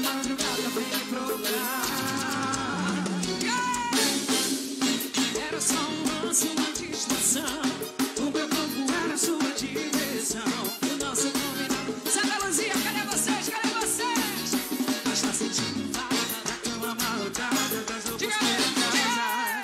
madrugada vem me procurar. Era só um lance, uma distração. O meu corpo era sua diversão. O nosso combinado. Santa Luzia, cadê vocês? Cadê vocês? Mas tá sentindo falta da cama amarrotada, das roupas pegadas.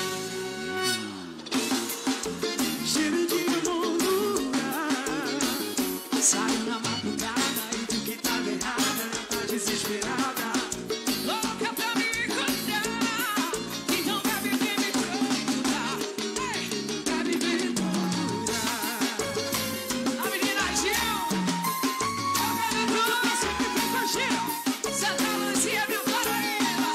Cheiro de moldura. Saiu na madrugada e tu que tava errada, tá desesperada. Louca pra me encontrar. Então bebe, vem me procurar. Bebe, vem me procurar. A menina Gil, eu quero tudo, sempre vem com a Gil. Santa Luzia, meu Paraíba.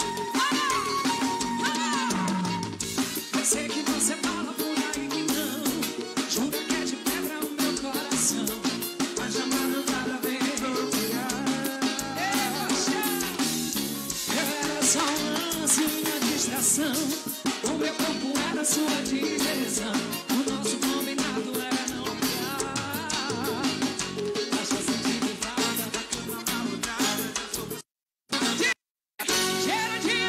Eu sei que você fala por aí que não. Jura que é de pedra o meu coração. Mas a madrugada vem me procurar. Eu era só um lance, uma distração. O meu corpo era sua diversão. O nosso combinado era não ficar. Mas tá sentindo falta da cama amarrotada, das roupas. Cheiro de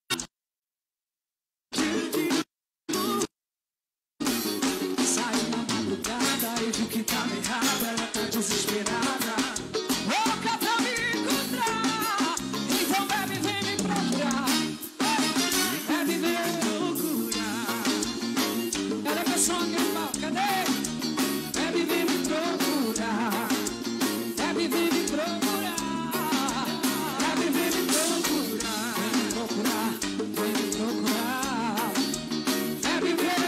saiu na madrugada e viu que tava errada, ela tá desesperada. Louca pra me encontrar. Então bebe, vem me procurar. Bebe, vem me procurar. Cadê meu som, irmão? Cadê? Bebe, vem me procurar. Bebe, vem me procurar. Bebe, vem me procurar. Vem me procurar. Vem me procurar. Bebe, vem me procurar.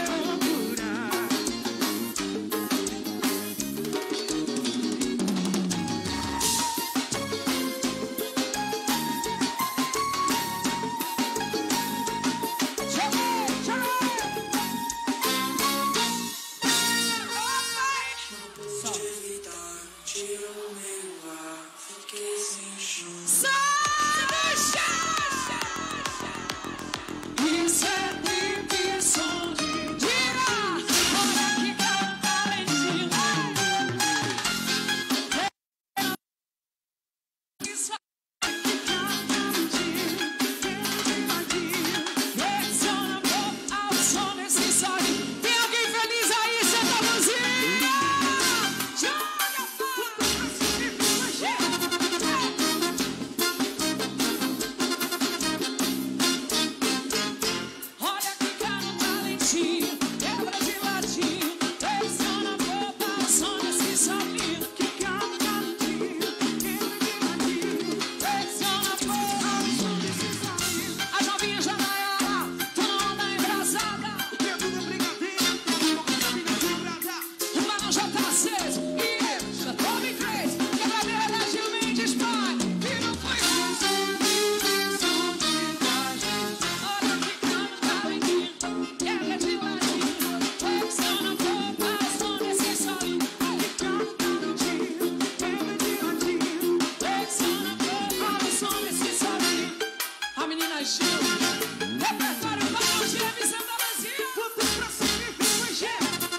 Isso é tripe, som de tira. Olha que calma, talentinho. Isso é que calma, talentinho. Reaciona ao som desse sonho. Tem alguém feliz aí, Santa Luzia? Joga pra cima. Olha que cara talentinho, quebra de ladinho, pressiona a boca ao som desse solinho. Que cara talentinho, quebra de ladinho, pressiona a boca ao som desse solinho. As novinhas já na era, tô na onda embrasada. O tempo da brigadeira, o balão já tá aceso e eu já tô me crazy. Quebradeira da Gil Mendes, pai, e não foi isso. Olha que cara talentinho, quebra de ladinho, pressiona a boca ao som desse solinho. Que cara talentinho, quebra de ladinho, pressiona a boca ao som desse solinho. A menina Gil, repertório balão de emissão da Luzia. Botou pra cima e vem com Gil.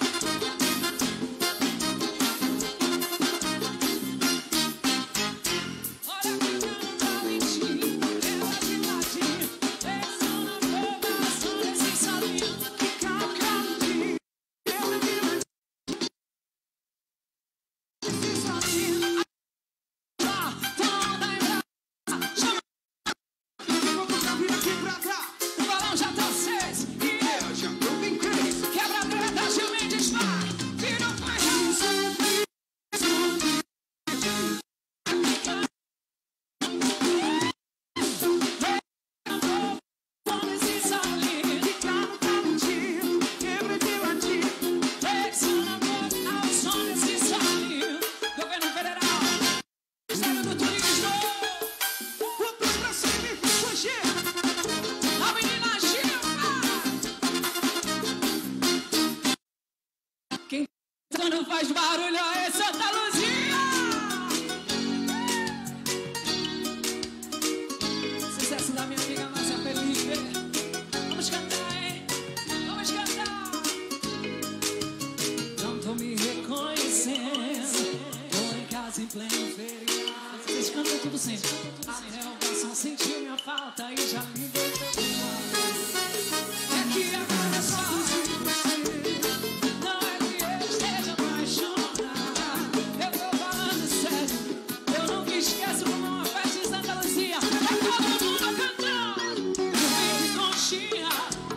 Olha que cara talentinho, quebra de ladinho, pressiona a boca ao som desse solinho. Que cara talentinho, quebra de ladinho, esse solinho. Tá na onda embrasada, chama. O balão já tá aceso e eu já tô bem crazy. Quebradeira da Gil Mendes, vai, e não faz isso. Toma esse solinho. Que cara talentinho, quebra de ladinho, pressiona a boca ao som desse solinho. Governo Federal, Ministério do Turismo. Botou pra cima e vem com Gil. A menina Gil. Quem quando faz barulho é Santa Luzia. Sucesso da minha amiga Márcia Felipe. Vamos cantar, hein? Vamos cantar. Não tô me reconhecendo. Tô em casa em pleno feriado. Vocês cantam tudo sempre. sentiu minha falta e já liguei teu celular. É que agora só de você. Não é que eu esteja apaixonada. Eu tô falando sério. Eu nunca esqueço como uma festa em Santa Luzia. É todo mundo cantando. Eu vim de conchinha.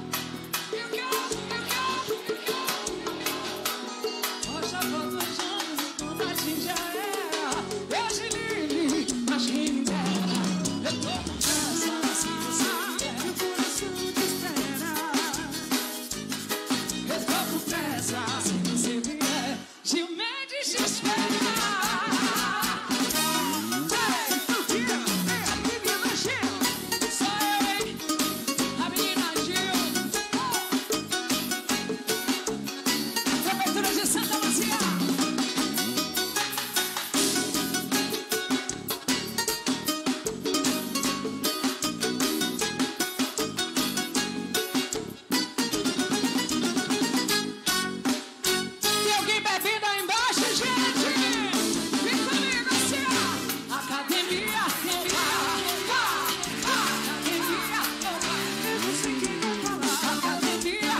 Hoje há poucos anos enquanto a gente já era. Hoje Lili, mas quem me dera. Eu tô com pressa, se você vier, o coração te espera. Eu tô com pressa, se você vier, Gil Mendes te espera. Ei, não tira, ei, a menina Gil. Sou eu, hein, a menina Gil. Prefeitura de Santa Luzia. Tem alguém bebendo aí embaixo, gente? Vem comigo assim, ó. Academia, academia, eu não sei quem vai falar. Academia,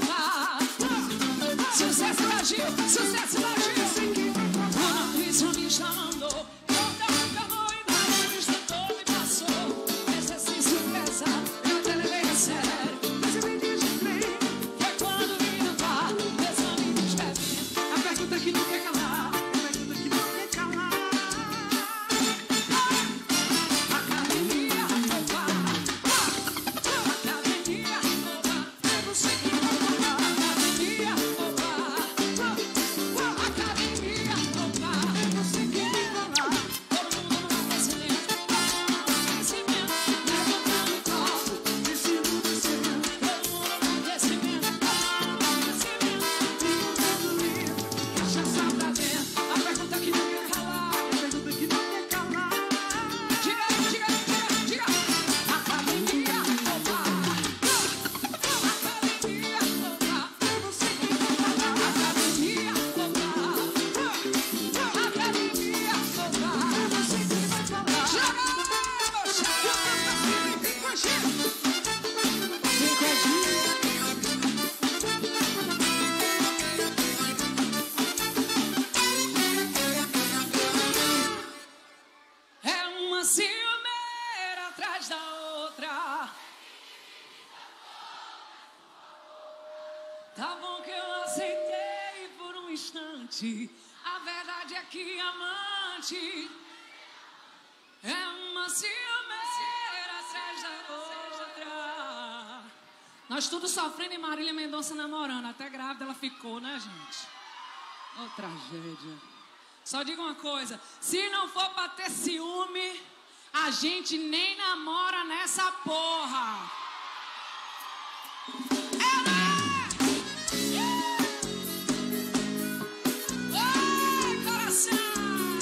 sucesso da Gil, sucesso da Gil. A nutricionista mandou, eu tava calor e na revista todo me passou. Exercício pesado, eu até levei a sério. Mas eu me desviei. Foi quando vim no bar, meus amigos bebendo. A pergunta que não quer calar, a pergunta que não quer calar. Academia, academia, eu não sei quem vai falar. Academia, academia, eu não sei quem vai falar. Todo mundo no aquecimento, levantando o copo, descendo, descendo. Todo mundo no aquecimento, cachaça pra dentro. A pergunta que não quer calar, a pergunta que não quer calar. Diga, diga, diga, diga. Academia, academia, eu não sei quem vai falar. Academia, academia, eu não sei quem vai falar. Joga, vem com a gente. Vem com a gente. É uma ciumeira atrás da outra. Tá bom que eu aceitei por um instante. A verdade é que amante é uma ciumeira atrás da outra. Nós tudo sofrendo e Marília Mendonça namorando. Até grávida ela ficou, né, gente? Ô, tragédia. Só digo uma coisa, se não for pra ter ciúme, a gente nem namora nessa porra. Oi, coração!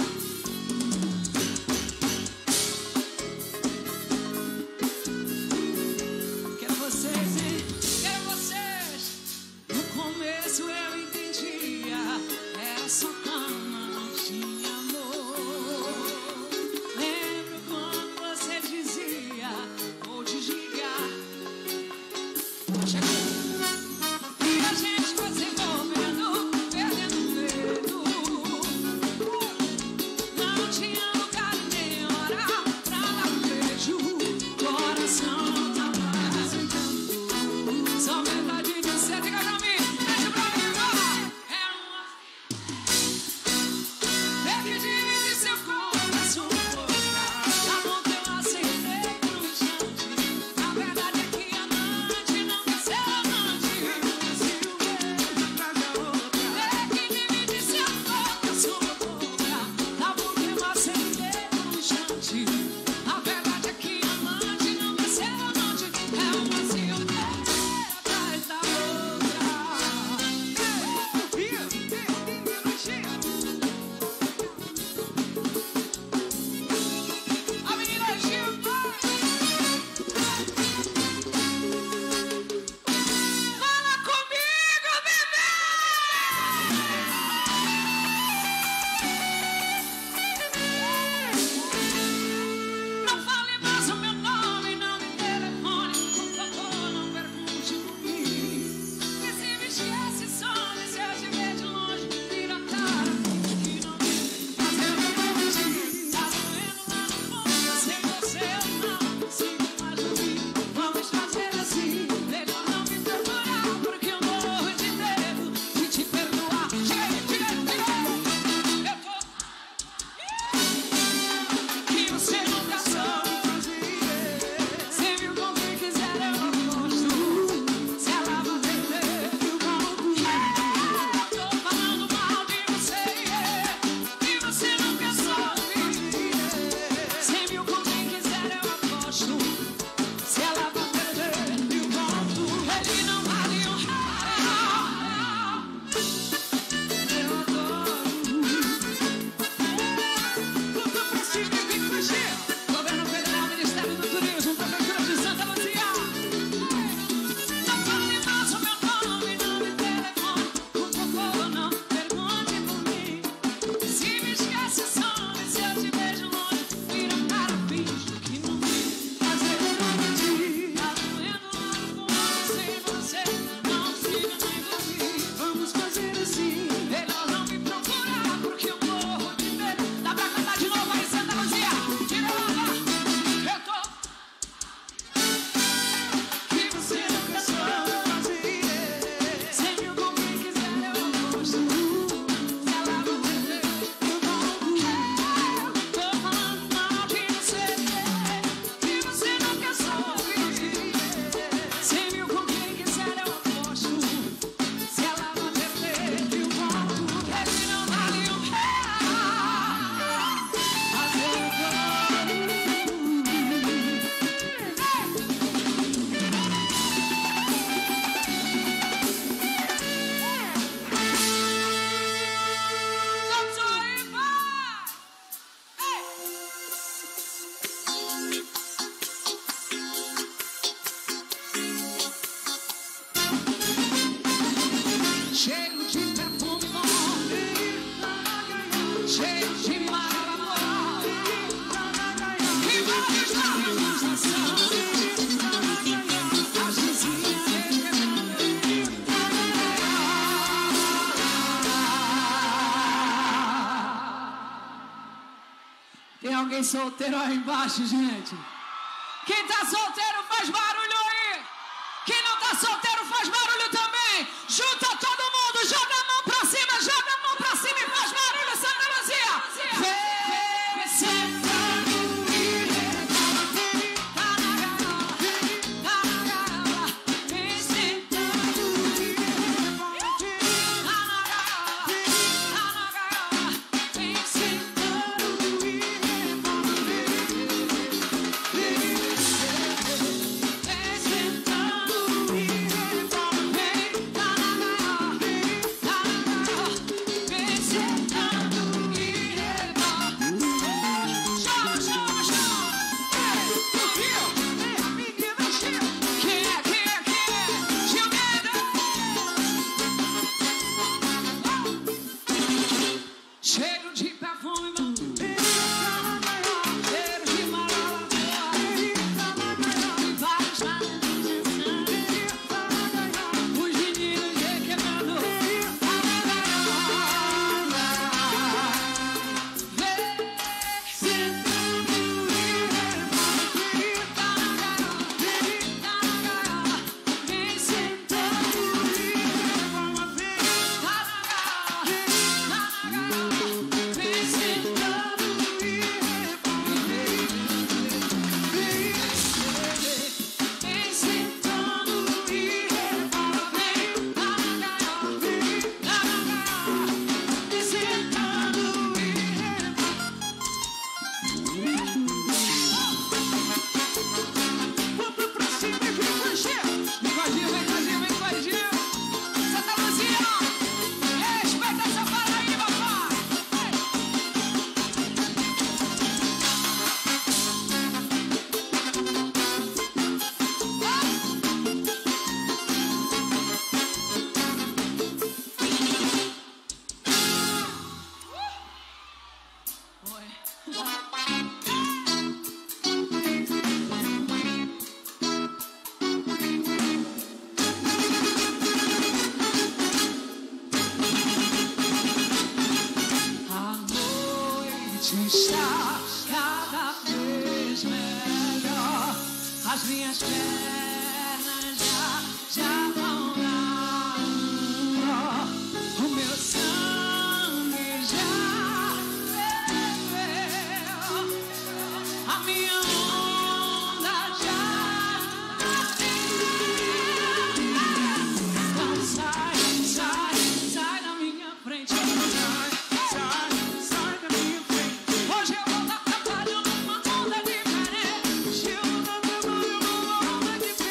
Quero vocês, hein? Quero vocês. No começo eu entendia, era só cama, não tinha amor. Lembro quando você dizia, vou desligar. alguém solteiro aí embaixo, gente? Quem tá solteiro faz barulho aí. Quem não tá solteiro faz barulho também. Junta todo mundo, joga a mão pra cima e faz barulho, Santa Luzia. Vem sentando e rebola. Tá na gaiola, vem sentando e rebola. Tá na gaiola, vem sentando e rebola. Vem sentando e rebola. Vem, tá na gaiola, vem sentando e rebola. Chama, chama, chama. Tu viu? A menina Gil. Quem é? Gil Mendes. Cheiro de perfume, mano. Cheiro de marola. E vários os meninos requebrando. Vem sentando e rebola. Vem sentando e rebola. Vem sentando e vem sentando e rebola. Vem sentando e rebola. Pra cima e vem com Gil. Vem com Gil. Santa Luzia, respeita essa Paraíba, pai. A noite está cada vez melhor. As minhas pernas já vão na nó. O meu sangue já ferveu. A minha onda já então sai da minha frente. Sai da minha frente. Hoje eu vou dar trabalho numa onda diferente. Hoje eu vou dar trabalho numa onda diferente.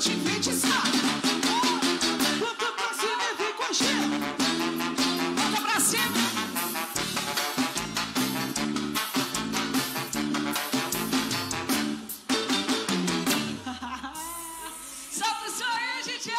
te enfeitiçar. Bota pra cima e vem com a gente. Bota pra cima. Solta isso aí, gente.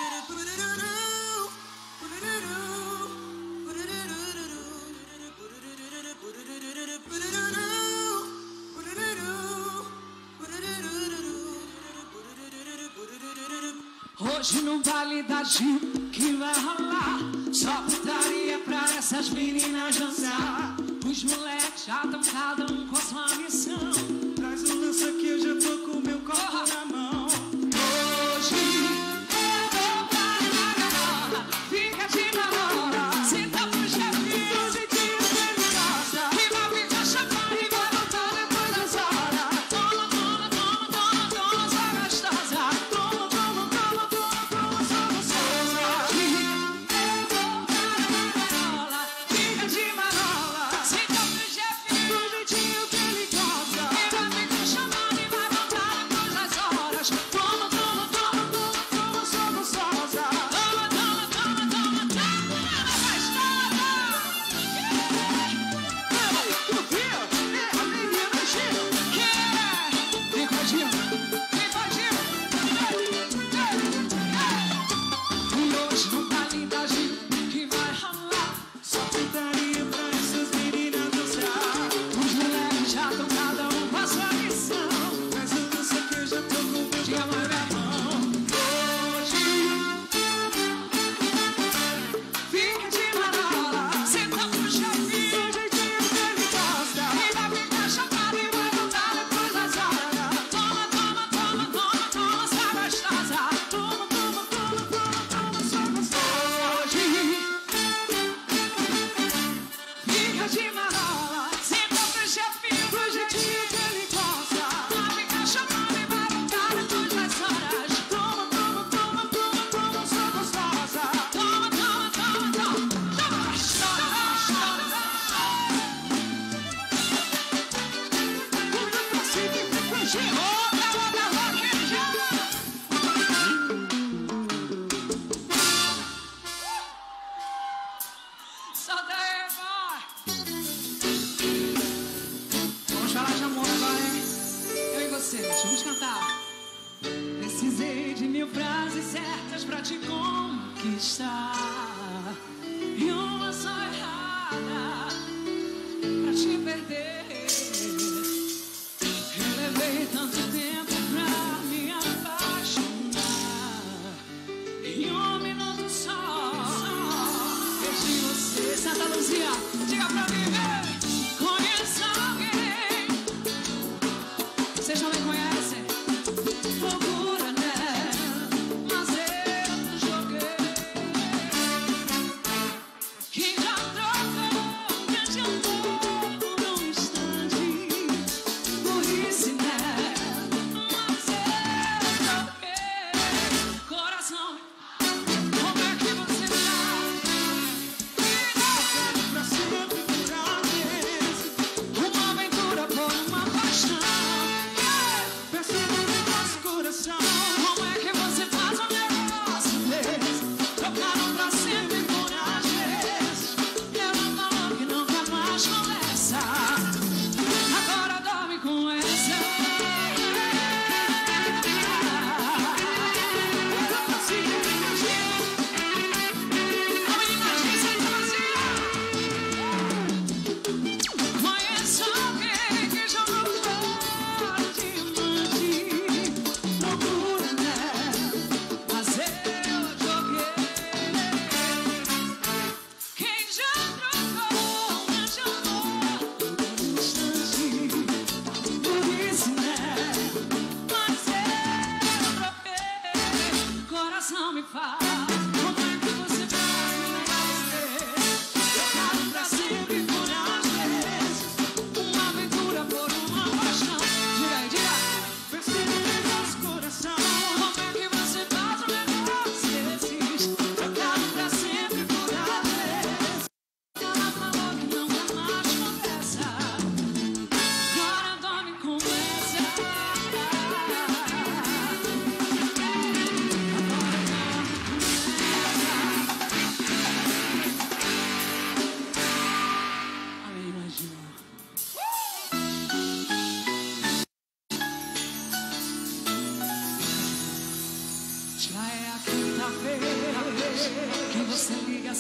Hoje no baile da Gil que vai rolar só putaria pra essas meninas dançar. Os moleques já tão cada um com a sua missão. Traz o lança que eu já tô com meu copo na mão. Hoje eu vou pra garola, fica de marola, senta pro chefinho, do jeitinho que ele gosta. E vai ficar chapado e vai voltar depois das horas. Toma, toma, toma, toma, toma, sua gostosa. Toma, toma, toma, toma, toma, sua gostosa. Hoje eu vou pra garola, fica de marola, senta pro chefinho, do jeitinho que ele gosta. E vai ficar chapado e vai voltar depois das horas. Toma, toma, toma, toma, toma, sua gostosa. Toma, toma, toma, toma, toma, tu viu? É a menina Gil. Vem com a Gil, vem com a Gil. E hoje no baile da Gil que vai rolar só putaria pra essas meninas dançar. Os moleques já tão cada um com a sua missão. Mas eu não sei que eu já tô com o meu diamante na mão. Hoje fica de marola, senta pro chefinho, do jeitinho que ele gosta. E vai ficar chapado e vai voltar depois das horas. Toma, toma, toma, toma, toma, sua gostosa. Toma, toma, toma, toma, toma, sua gostosa. Hoje fica de marola, senta pro chefinho, do jeitinho que ele gosta. Vai ficar chapado e vai voltar depois das horas. Toma, toma, toma, toma, toma, sua gostosa. Toma, toma, toma, toma, toma, gostosa. Pula pra cima e vem com a gente. Roda, roda, roqueja. Solta aí, vai. Vamos falar de amor agora, hein? Eu e você, vamos cantar. Precisei de 1000 frases certas pra te conquistar e uma só errada pra te perder. Eu levei tanto tempo pra me apaixonar e um minuto só perdi você. Santa Luzia, diga pra mim, vem. Conheço alguém, vocês também conhecem? Loucura, né? Mas eu joguei. Quem já trocou grande amor por um instante? Burrice, né? Mas eu joguei. Coração, como é que você tá? Pra sempre por vezes, uma aventura por uma paixão. Percebe no nosso coração. Como é que você faz um negócio desse? Trocaram pra sempre por vezes. Ela falou que não quer mais conversa. Agora dorme com essa. A menina diz Santa Luzia. Conheço alguém que jogou fora diamante. Loucura, né? Mas eu joguei. Quem já trocou grande amor por um instante? Burrice, né? Mas eu troquei. Coração me fala. Como é que você faz um negócio desse? Trocado pra sempre por vezes. Uma aventura por uma paixão. Diga aí, diga. Percebe no nosso coração. Como é que você faz um negócio desses? Trocado pra sempre por vezes. Ela falou que não quer mais conversa. Agora dorme com essa.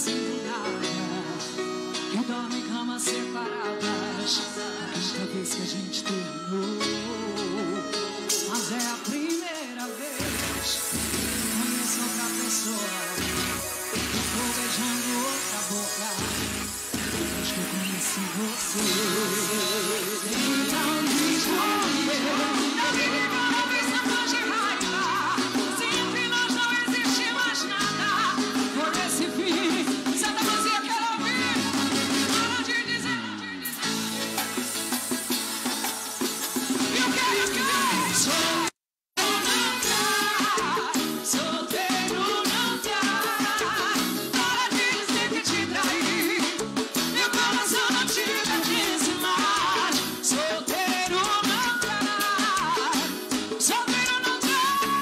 assim do nada e dorme em camas separadas. Esta vez que a gente terminou, mas é a primeira vez que conheço outra pessoa. Eu tô beijando outra boca depois que eu conheci você. Então diz você, não me liga, não pensa mais de raiva. Se entre nós não existe mais nada, por esse fim, Santa Luzia quer ouvir. Para de dizer, eu quero. Solteiro não dá. Para de dizer que te traí. Meu coração não te pertence mais. Solteiro não dá. Solteiro não dá.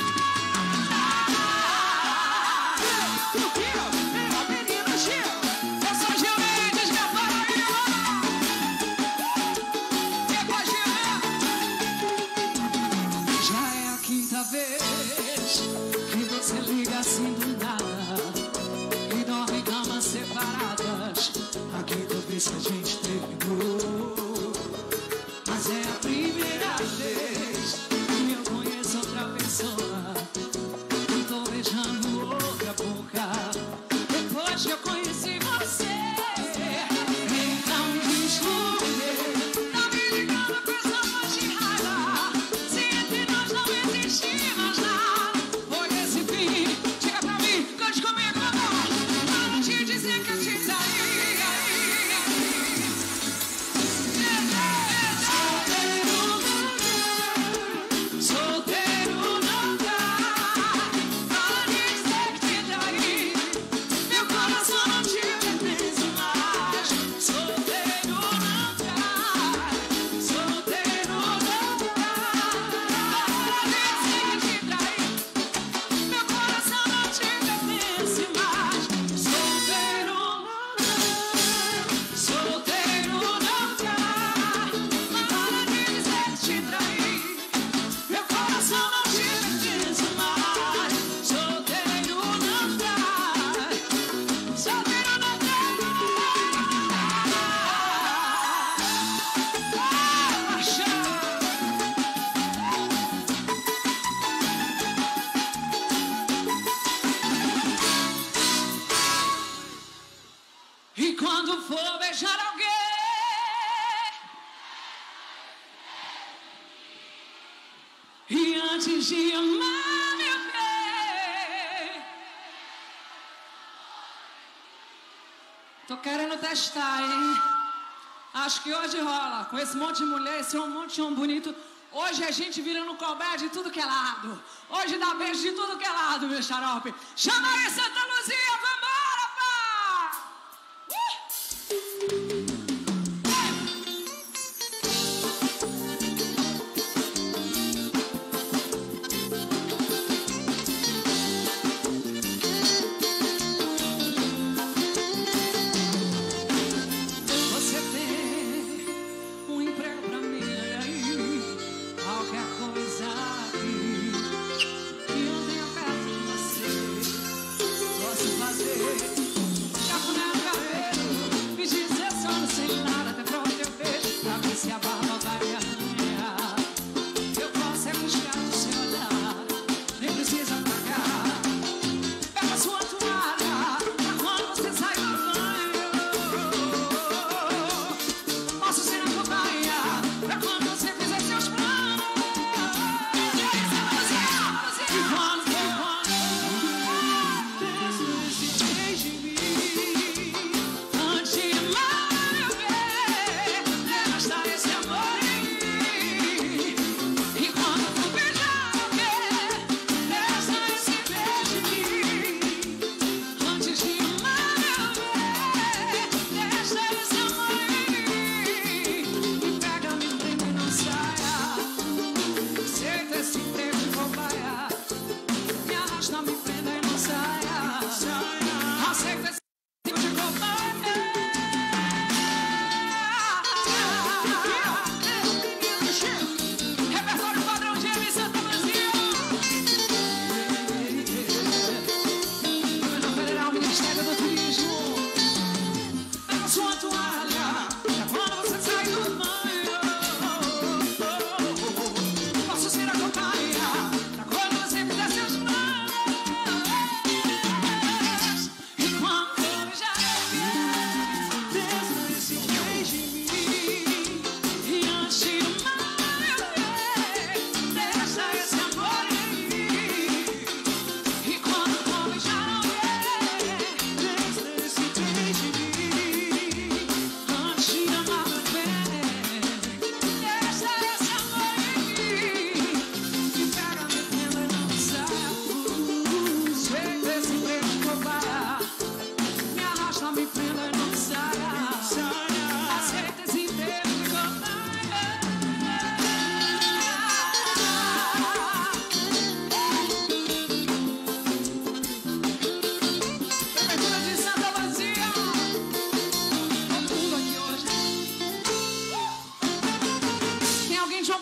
O Gil, meu menino Gil. Eu sou Gil Mendes, minha Paraíba. E é com a Gil, né? Já é a quinta vez que você liga assim do nada e dorme em camas separadas. A quinta vez que a gente terminou, mas é a primeira vez que eu conheço outra pessoa e tô beijando outra boca depois que eu conheci você. Então desculpe, tá me ligando pensando mais de raiva. Se entre nós não existe mais nada, foi esse fim. Chega pra mim, cante comigo, amor. Para de dizer que eu te traí. Solteiro não dá. Para de dizer que te traí. Meu coração não te pertence mais. Solteiro não dá. Solteiro não dá. Para de dizer que te traí. Meu coração não te pertence mais. Solteiro não dá. Solteiro não dá. Para de dizer que te traí. Meu coração não te pertence mais. Solteiro não dá. Solteiro não dá. E quando for beijar alguém, e antes de amar meu bem, tô querendo testar, hein? Acho que hoje rola. Com esse monte de mulher, esse monte de homem bonito, hoje a gente vira no coberto de tudo que é lado. Hoje dá beijo de tudo que é lado, meu xarope. Chama aí, Santa Luzia, vambora, pá! Você tem um emprego pra mim, olha aí. Qualquer coisa aqui que eu tenha perto de você, posso fazer. Cafuné no cabelo, me dizer sono sem nada, até pronto eu vejo pra ver se a barba vai me arranhar. Eu posso é buscar do seu olhar, nem precisa pagar. Pega a sua toalha pra quando você sai do banho. Posso ser a cobaia pra quando você fizer seus planos. E quando desce de mim, antes de amar meu bem, devasta esse amor em mim. E quando for beijar alguém, devasta esse beijo em mim. Antes de amar meu bem, devasta esse amor em mim. Me pega, me prende e não saia. Aceita esse emprego de cobaia. Me arrasta, me prenda e não saia. Aceita esse emprego de cobaia. Repertório padrão de M. Santa Luzia. Governo Federal, Ministério do Turismo.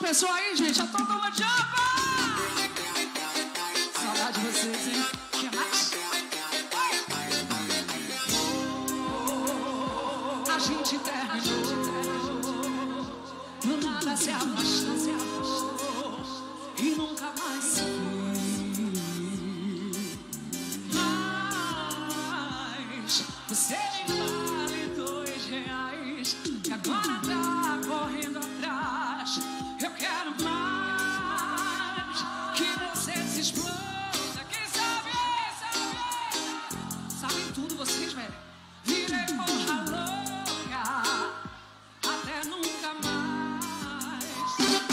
começou aí, gente? Eu tô como jumpa! Saudade de vocês, hein? Quer mais? A gente terminou, do nada se afastou e nunca mais se viu. Mas você me vale R$2 e agora tá correndo atrás. Eu quero mais que você se exploda. Quem sabe? Sabem tudo vocês, velho. Virei porra louca, até nunca mais.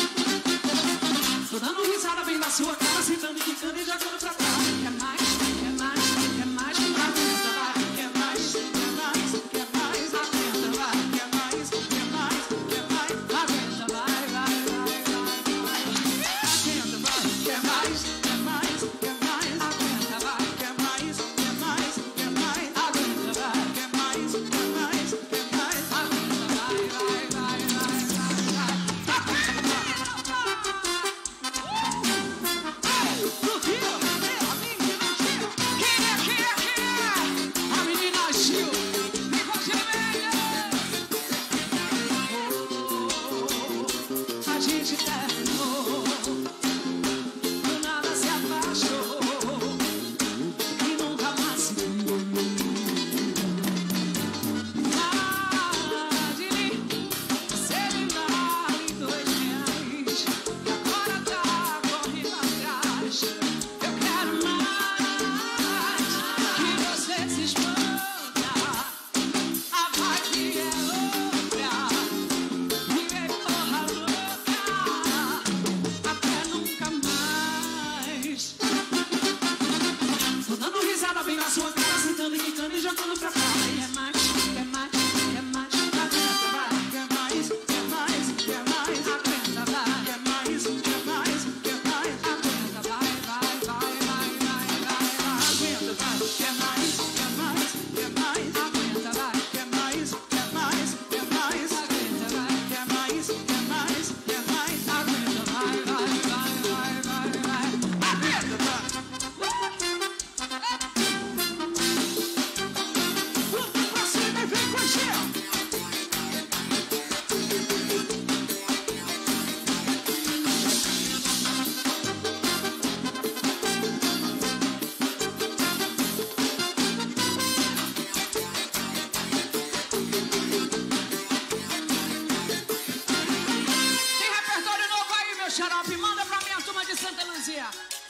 Tô dando risada bem na sua cara, sentando, quicando e jogando pra trás. Quer mais? Quer mais? Quer mais? Aguenta, vai. Quer mais? Quer mais? Quer mais? Aguenta, vai. Quer mais? Quer mais? Quer mais? Aguenta, vai. Aguenta, vai. Quer mais? Quer mais? Quer mais? Aguenta, vai. Quer mais? Quer mais? Quer mais? Aguenta, vai. Quer mais? Quer mais? Quer mais? Aguenta, vai. No Rio, a menina Gil. A menina Gil. Vem com a Gil, a gente terminou, do nada se afastou e nunca mais se viu. De mim, você me vale R$2 e agora tá correndo atrás. Eu quero mais que você se exploda. A vibe é outra. Virei porra louca, até nunca mais. Tô dando risada bem na sua cara, sentando e quicando e jogando pra cá. Quer mais? Quer mais? Quer mais? Aguenta, vai. Quer mais? Quer mais? Quer mais? Aguenta, vai. Quer mais? Quer mais? Quer mais? Aguenta, vai. Aguenta, vai. Quer mais? Quer mais? Quer mais? Aguenta, vai. Quer mais? Quer mais? Quer mais? Aguenta, vai. Quer mais? Quer mais? Quer mais? Aguenta, vai. Aguenta, vai. Pra cima e vem com a gente. Tem repertório novo aí, meu xarope? Manda pra minha turma de Santa Luzia.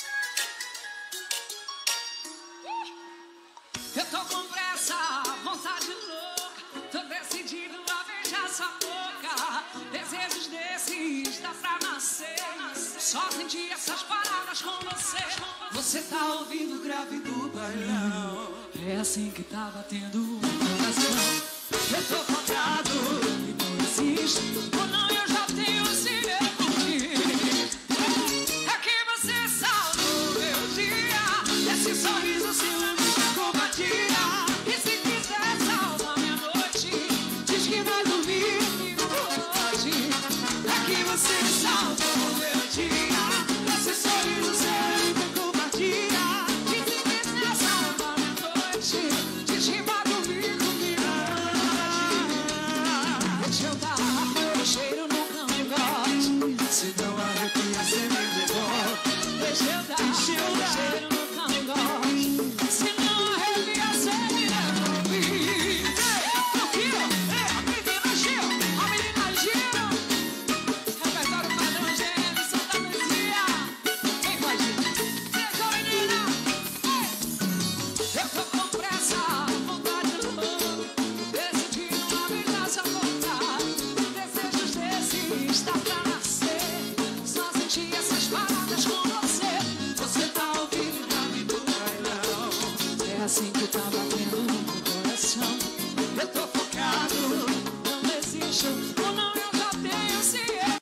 Eu tô com pressa, vontade louca. Tô decidido a beijar sua boca. Desejos desses dá pra nascer. Só senti essas palavras com você. Você tá ouvindo o grave do bailão. É assim que tá batendo o coração. Eu tô focado e não existe. Ou não, eu já tenho se meu curtir. É que você salvou meu dia. Esse sorriso seu é muita covardia. E se quiser salvar minha noite, diz que vai dormir comigo hoje. É que você salvou meu dia. Esse sorriso seu é muita covardia. E se quiser salvar minha noite, diz que vai dormir comigo hoje. Deixa eu dar meu cheiro no cangote. Se não arrepia, cê me levou. Deixa eu dar meu cheiro no cangote. Se não arrepia, cê me levou. No Rio, a menina Gil. Repertório padrão GM Santa Luzia. Vem com a gente. Deixa, menina. Eu tô com pressa, vontade louca. Decidindo a beijar sua boca. Desejos desses dá pra nascer. Só senti essas palavras com você. Você tá ouvindo o grave do bailão. É assim que tá batendo no coração. Eu tô focado, não desisto. Ou não, eu já tenho ciência.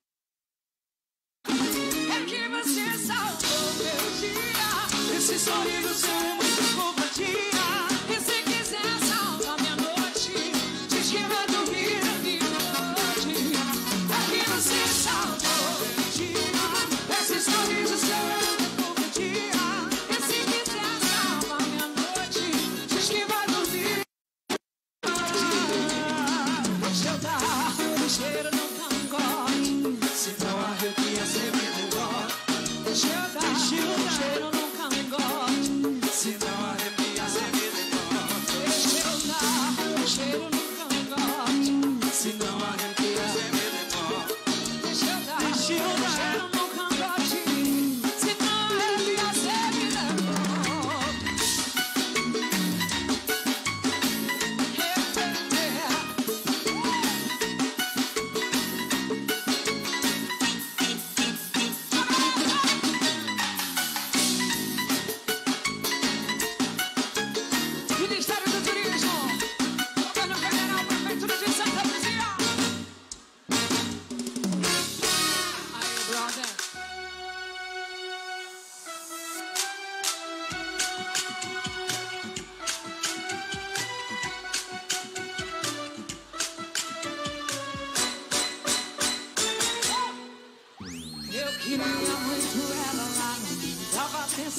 É que você salvou meu dia. Esse sorriso seu é muita covardia. E se quiser salvar minha noite, diz que vai dormir comigo hoje. É que você salvou meu dia.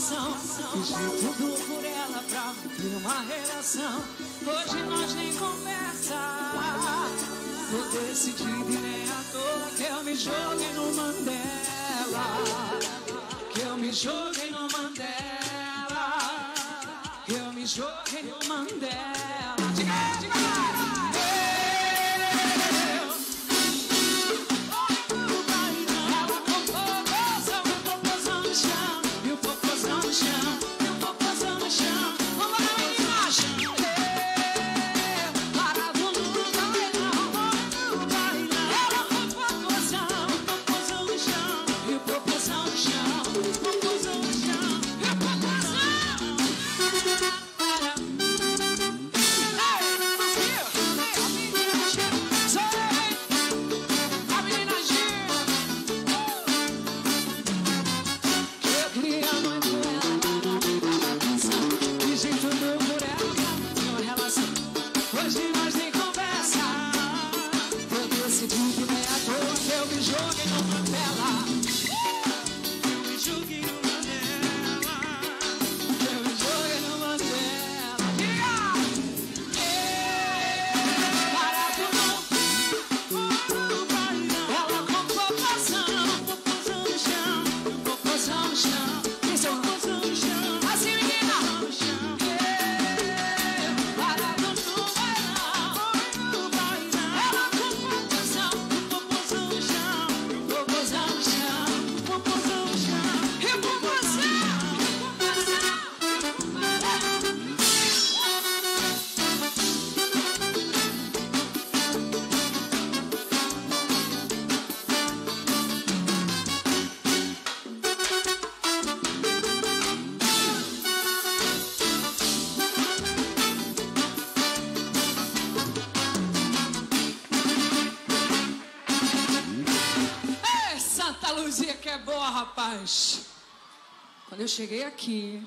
coração. Fiz de tudo por ela pra manter uma relação. Hoje nós nem conversa. Tô decidido e nem à toa que eu me joguei no Mandela. Que eu me joguei no Mandela. Que eu me joguei no Mandela. Diga, diga, que é boa, rapaz. Quando eu cheguei aqui,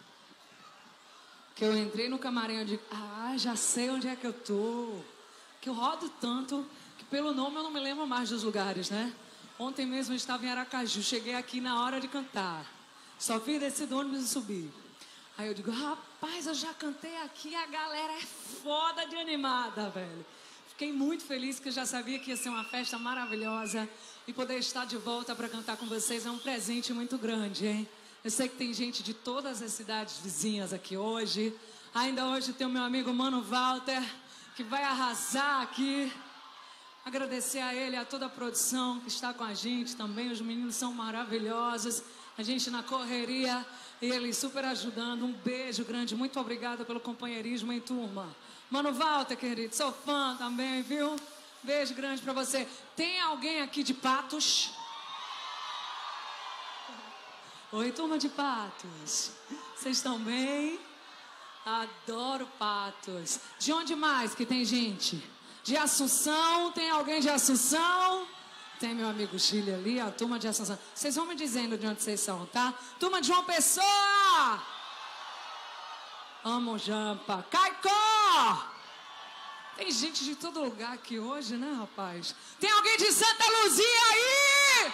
que eu entrei no camarim, eu digo, já sei onde é que eu tô. Que eu rodo tanto que pelo nome eu não me lembro mais dos lugares, né? Ontem mesmo eu estava em Aracaju, cheguei aqui na hora de cantar. Só vim descer do ônibus e subir. Aí eu digo, rapaz, eu já cantei aqui, a galera é foda de animada, velho. Fiquei muito feliz, que eu já sabia que ia ser uma festa maravilhosa. E poder estar de volta para cantar com vocês é um presente muito grande, hein? Eu sei que tem gente de todas as cidades vizinhas aqui hoje. Ainda hoje tem o meu amigo Mano Walter, que vai arrasar aqui. Agradecer a ele, a toda a produção que está com a gente também. Os meninos são maravilhosos. A gente na correria e eles super ajudando. Um beijo grande. Muito obrigada pelo companheirismo em turma. Mano Walter, querido, sou fã também, viu? Beijo grande pra você. Tem alguém aqui de Patos? Oi, turma de Patos. Vocês estão bem? Adoro Patos. De onde mais que tem gente? De Assunção? Tem alguém de Assunção? Tem meu amigo Chile ali, a turma de Assunção. Vocês vão me dizendo de onde vocês são, tá? Turma de João Pessoa! Amo Jampa. Caicó! Tem gente de todo lugar aqui hoje, né, rapaz? Tem alguém de Santa Luzia aí?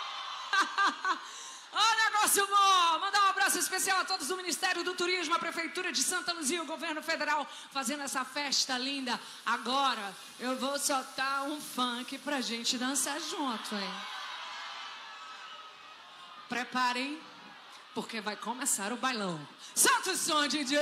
Ó, negócio bom! Mandar um abraço especial a todos do Ministério do Turismo, a Prefeitura de Santa Luzia, o Governo Federal, fazendo essa festa linda. Agora, eu vou soltar um funk pra gente dançar junto, hein? Preparem, porque vai começar o bailão. Solta o som, DJ!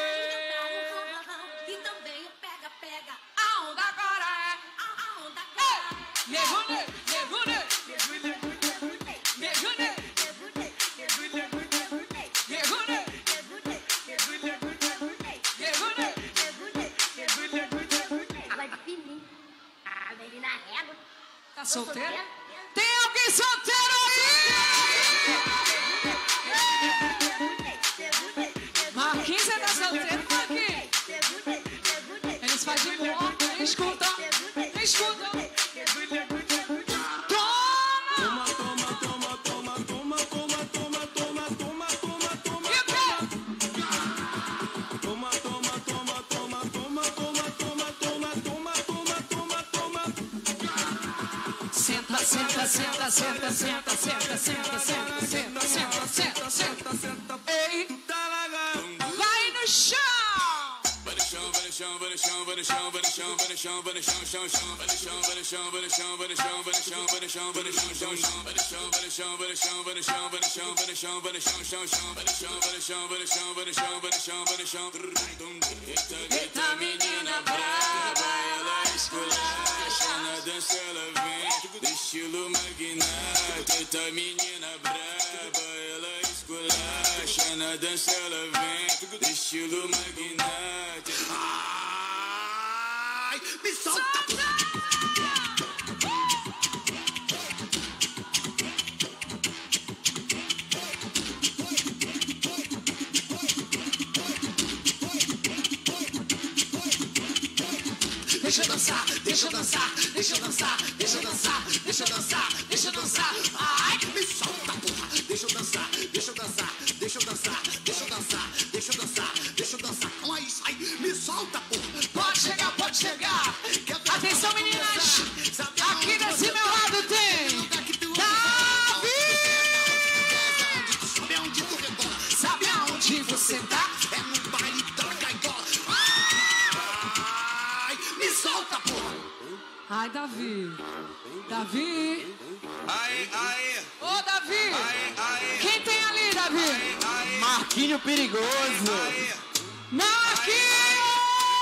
Tá solteiro? Tem alguém solteiro aí? Marquinhos, você tá solteiro, Marquinhos? Eles fazem bom, escuta, escuta. Senta, senta, senta, senta, senta, senta, senta, senta, senta, senta, senta, senta, senta. chão. Eita menina braba, ela esculacha, na dança ela vem, do estilo magnata. Eita menina braba, ela esculacha, na dança ela vem, do estilo magnata. Ai, me solta! Deixa eu dançar, deixa eu dançar, deixa eu dançar, deixa eu dançar, deixa eu dançar, deixa eu dançar. Ai, me solta, porra. Deixa eu dançar, deixa eu dançar, deixa eu dançar, deixa eu dançar, deixa eu dançar, deixa eu dançar. Não é isso aí, me solta, porra. Pode chegar, pode chegar. Atenção, meninas. Aqui desse meu lado tem Davi. Sabe aonde tu rebola? Sabe aonde você tá? É no baile, troca e bola. Ai, me solta, porra. Ai, Davi. Davi. Aí, aí, Ô, Davi. aí, Quem tem ali, Davi? aí, Marquinho perigoso. aí, Marquinhos.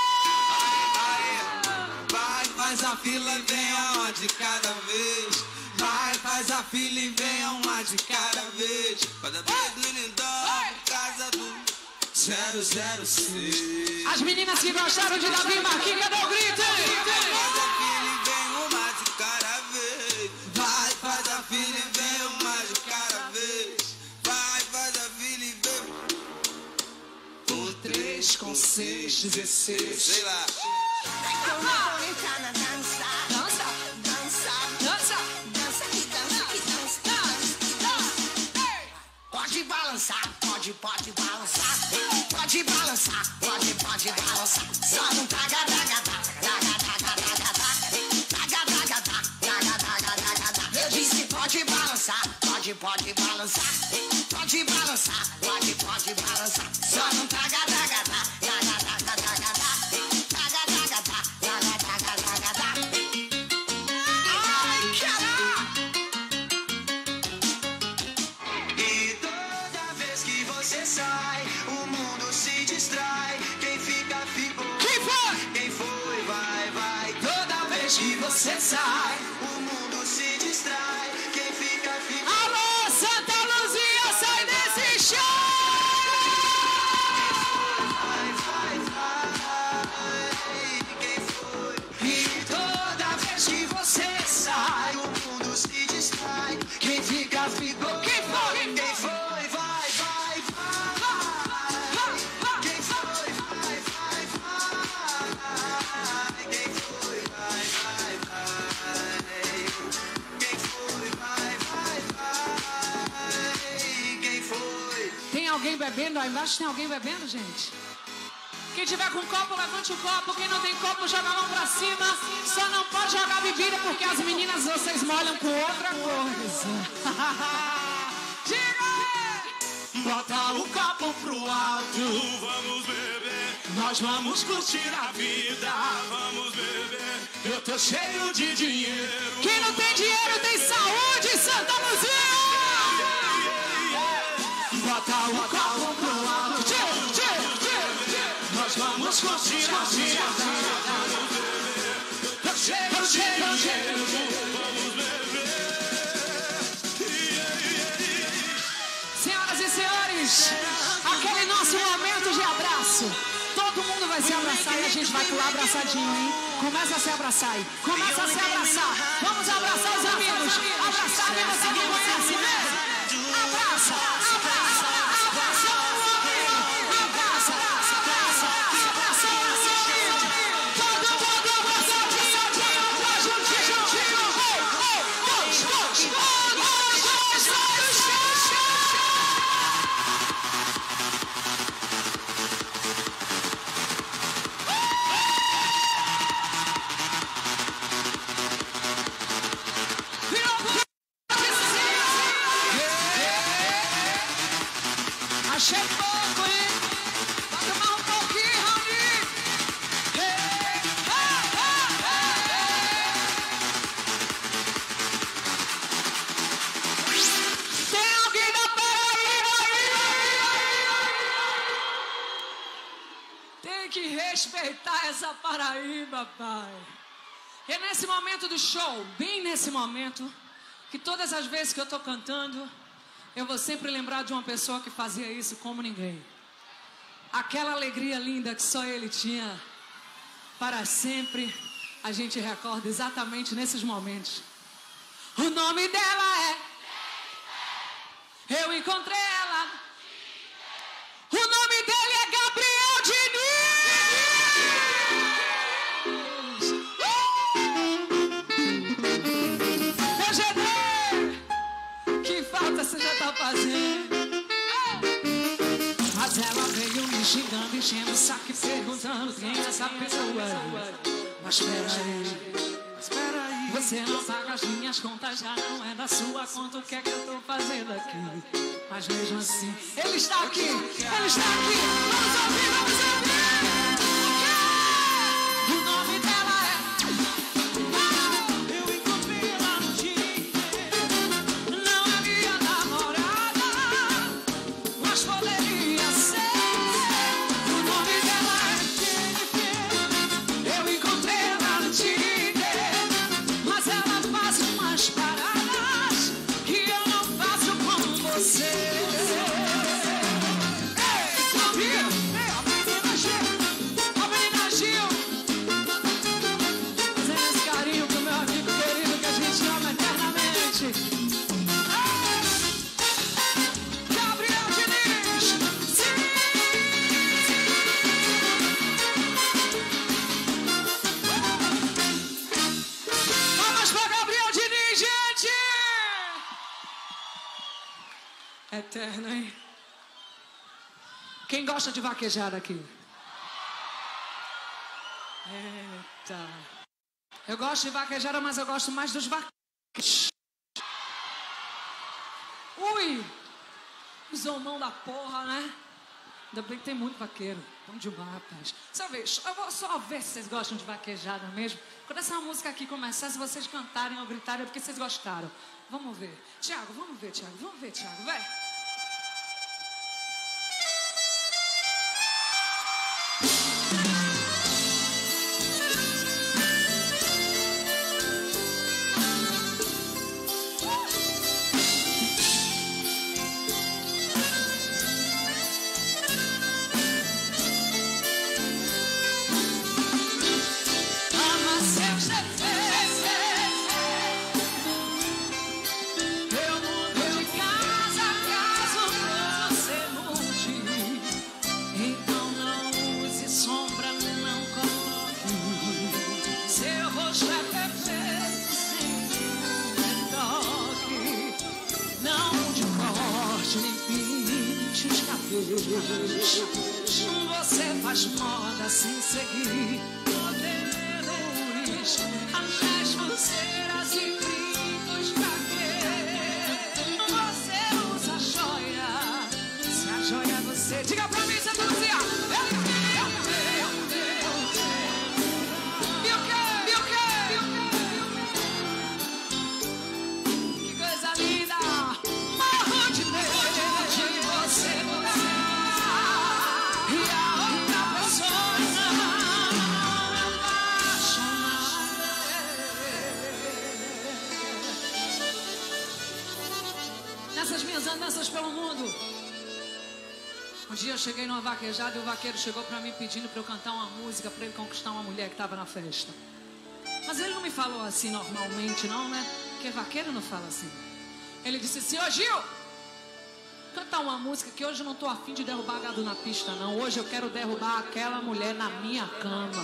vai, faz a fila e vem uma de cada vez. Vai, faz a fila e vem uma de cada vez. Cada vez do lindão, casa do 006. As meninas que gostaram de Davi e Marquinhos, cadê o grito? Faz a fila e vem uma de cada vez. Vai, faz a fila e vem uma de cada vez. Vai, faz a fila e vem. O 3 com 6, 16. Sei lá. Entrar na dança, Dança, dança, dança, dança que dança que dança. dança. Pode balançar, pode balançar, pode balançar, pode balançar. Só não taga, taga, taga, taga, taga, taga, taga, taga, taga, taga, taga. Eu disse pode balançar, pode balançar, pode balançar, pode balançar. Só não taga, taga, taga, taga, taga, taga, taga, taga, taga, taga, taga, taga. Ai, caralho! E toda vez que você sai, o mundo se distrai. Quem fica, ficou. Quem foi? Quem foi, vai, vai. Toda vez que você sai. O mundo se distrai. Quem fica, ficou. Alô, Santa Luzia, sai desse chão! Vai, vai, vai. Quem foi? E toda vez que você sai, O mundo se distrai. quem fica, ficou. Quem foi? Quem foi, vai, vai, vai. Quem foi, vai, vai, vai. Quem foi, vai, vai, vai. Quem foi, vai, vai, vai. Quem foi? Tem alguém bebendo? Aí embaixo tem alguém bebendo, gente? Quem tiver com copo, levante o copo. Quem não tem copo, joga a mão pra cima. Só não pode jogar bebida porque as meninas vocês molham com outra coisa. Diga aí! Bota o copo pro alto. Vamos beber, Nós vamos curtir a vida. vamos beber. Eu tô cheio de dinheiro. Quem não tem dinheiro tem saúde, Santa Luzia! Bota o copo pro alto. Tchê, tchê, tchê, tchê. Nós vamos curtir a vida. Tô cheio de dinheiro. Senhoras e senhores, aquele nosso momento de abraço. Todo mundo vai se abraçar e a gente vai pular abraçadinho, hein? Começa a se abraçar aí. Começa a se abraçar. Vamos abraçar os amigos. Abraçar quem você não conhece, né? Abraça, abraça, abraça o amigo. Abraça, abraça, abraça o amigo. Todo mundo abraçadinho, juntinho, juntinho. Dois, Achei pouco, hein? Vai tomar um Tem que respeitar essa Paraíba, pai. E é nesse momento do show, bem nesse momento, que todas as vezes que eu tô cantando, eu vou sempre lembrar de uma pessoa que fazia isso como ninguém. Aquela alegria linda que só ele tinha. Para sempre, a gente recorda exatamente nesses momentos. O nome dela é... Eu encontrei ela. O nome dele é Gabriel Diniz. Meu GD, que falta você já tá fazendo? Mas ela veio me xingando, enchendo o saco e perguntando quem é essa pessoa. Mas espera aí, você não paga as minhas contas, já não é da sua conta. O que é que eu tô fazendo aqui? Mas mesmo assim, ele está aqui, ele está aqui. Vamos ouvir, vamos ouvir. O nome dela é... Eu encontrei ela no Tinder. Não é minha namorada, mas poderia ser. O nome dela é Jennifer. Eu encontrei ela no Tinder, mas ela faz umas paradas que eu não faço com você. Eterno, hein? Quem gosta de vaquejar aqui? Eita. Eu gosto de vaquejada, mas eu gosto mais dos vaqueiros. Ui! Zomão da porra, né? Ainda bem que tem muito vaqueiro. Vamos de uma, rapaz. Eu vou só ver se vocês gostam de vaquejada mesmo. Quando essa música aqui começar, se vocês cantarem ou gritarem, é porque vocês gostaram. Vamos ver. Thiago, vamos ver, Thiago. Vamos ver, Thiago. Vai. Você faz moda sem seguir modelos, anéis, pulseiras e brincos pra quê? Você usa joia, se a joia é você. Diga pra mim, Santa Luzia. E o quê? E o quê? Que coisa linda. Morro de medo de você mudar. E a outra pessoa não apaixonar. Nessas minhas andanças pelo mundo, um dia eu cheguei numa vaquejada e o vaqueiro chegou pra mim pedindo pra eu cantar uma música pra ele conquistar uma mulher que tava na festa. Mas ele não me falou assim normalmente não, né? Porque vaqueiro não fala assim. Ele disse assim: ô Gil, cantar uma música que hoje eu não tô afim de derrubar gado na pista, não. Hoje eu quero derrubar aquela mulher na minha cama.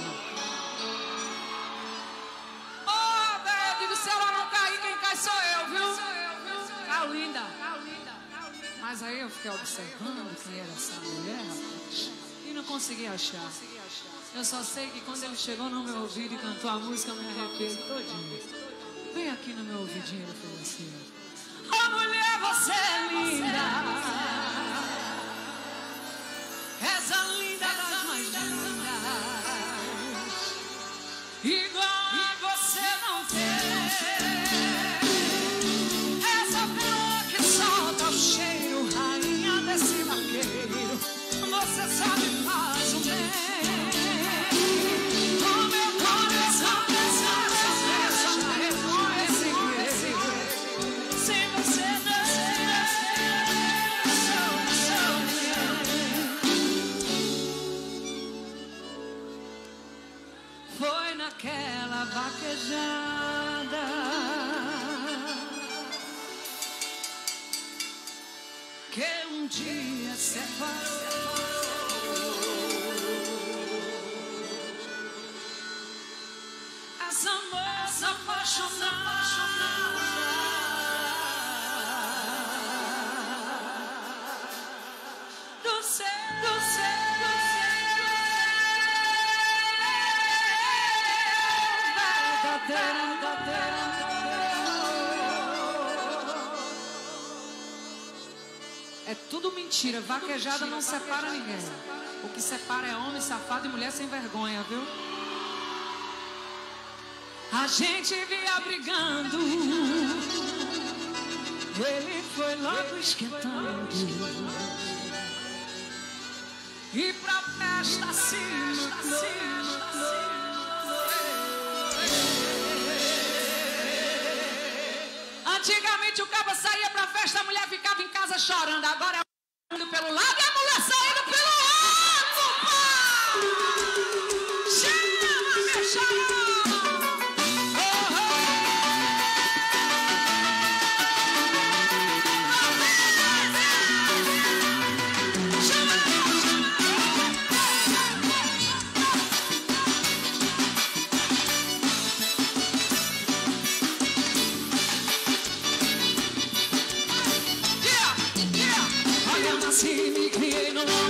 Ô, velho, eu digo, se ela não cair, quem cai sou eu, viu? Caiu linda. Mas aí eu fiquei observando quem era essa mulher, rapaz, e não consegui achar. Eu só sei que quando ele chegou no meu ouvido e cantou a música, eu me arrepiei todinho. Vem aqui no meu ouvidinho, ele falou assim: ô mulher, você é linda, essa linda das mais lindas, igual a você não tem. Essa flor que solta o cheiro, rainha desse vaqueiro, você só me faz um bem. da vaquejada que um dia separou essa moça apaixonada do céu, verdadeira. É tudo mentira, vaquejada não separa ninguém. O que separa é homem safado e mulher sem vergonha, viu? A gente via brigando, ele foi logo esquentando e pra festa se antigamente o cabo saía pra festa, a mulher ficava em casa chorando. Agora é indo pelo lado e a mulher saindo pelo outro, pá! Chama, me chama! Olha, eu nasci e me criei no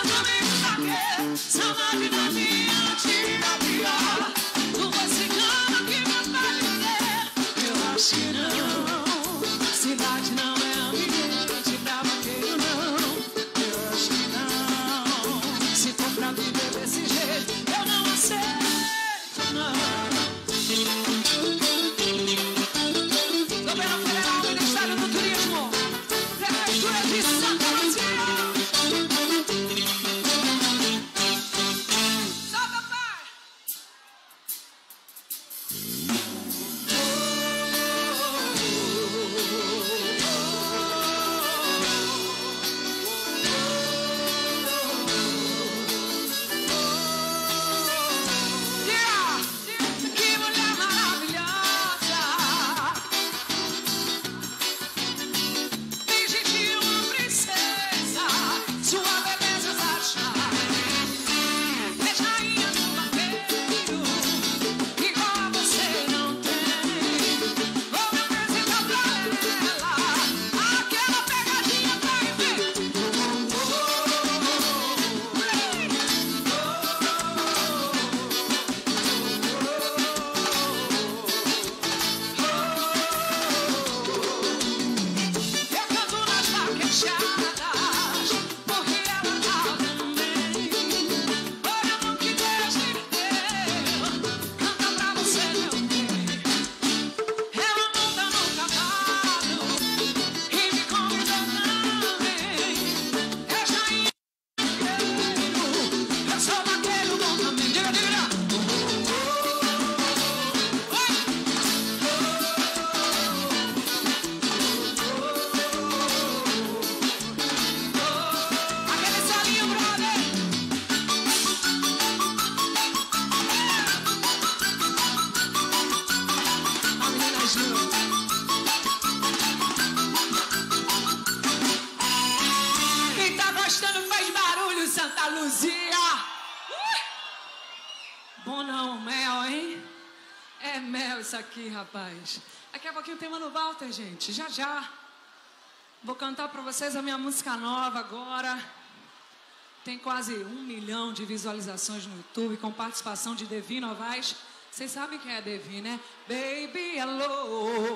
amigos pra quê? Saudade da minha antiga viola. Tu vai cigano que meu pai dizer. Eu acho que não. Cidade não é ambiente pra vaqueiro, não. Eu acho que não. Se for pra viver desse jeito, eu não aceito, não. Governo Federal, Ministério do Turismo, Prefeitura de Santa Luzia. Solta, pai! Que mulher maravilhosa! Finge de uma princesa, sua beleza exagera. És rainha do vaqueiro, igual a você não tem. Vou me apresentar pra ela, aquela pegadinha pra ver. Eu canto nas vaquejadas, porque ela tá também. Olha no que Deus me deu, canta pra você, meu bem. Ela monta no cavalo e me convidou também. És rainha do vaqueiro, eu sou vaqueiro bom também. Diga, diga, aquele salinho, brother. A menina Ju. Quem tá gostando faz barulho, Santa Luzia. Bom não, mel, hein? É mel isso aqui, rapaz. Daqui a pouquinho tem Mano Walter, gente. Já, já. Vou cantar pra vocês a minha música nova agora. Tem quase 1 milhão de visualizações no YouTube, com participação de Devi Novaes. Vocês sabem quem é Devi, né? Baby, hello.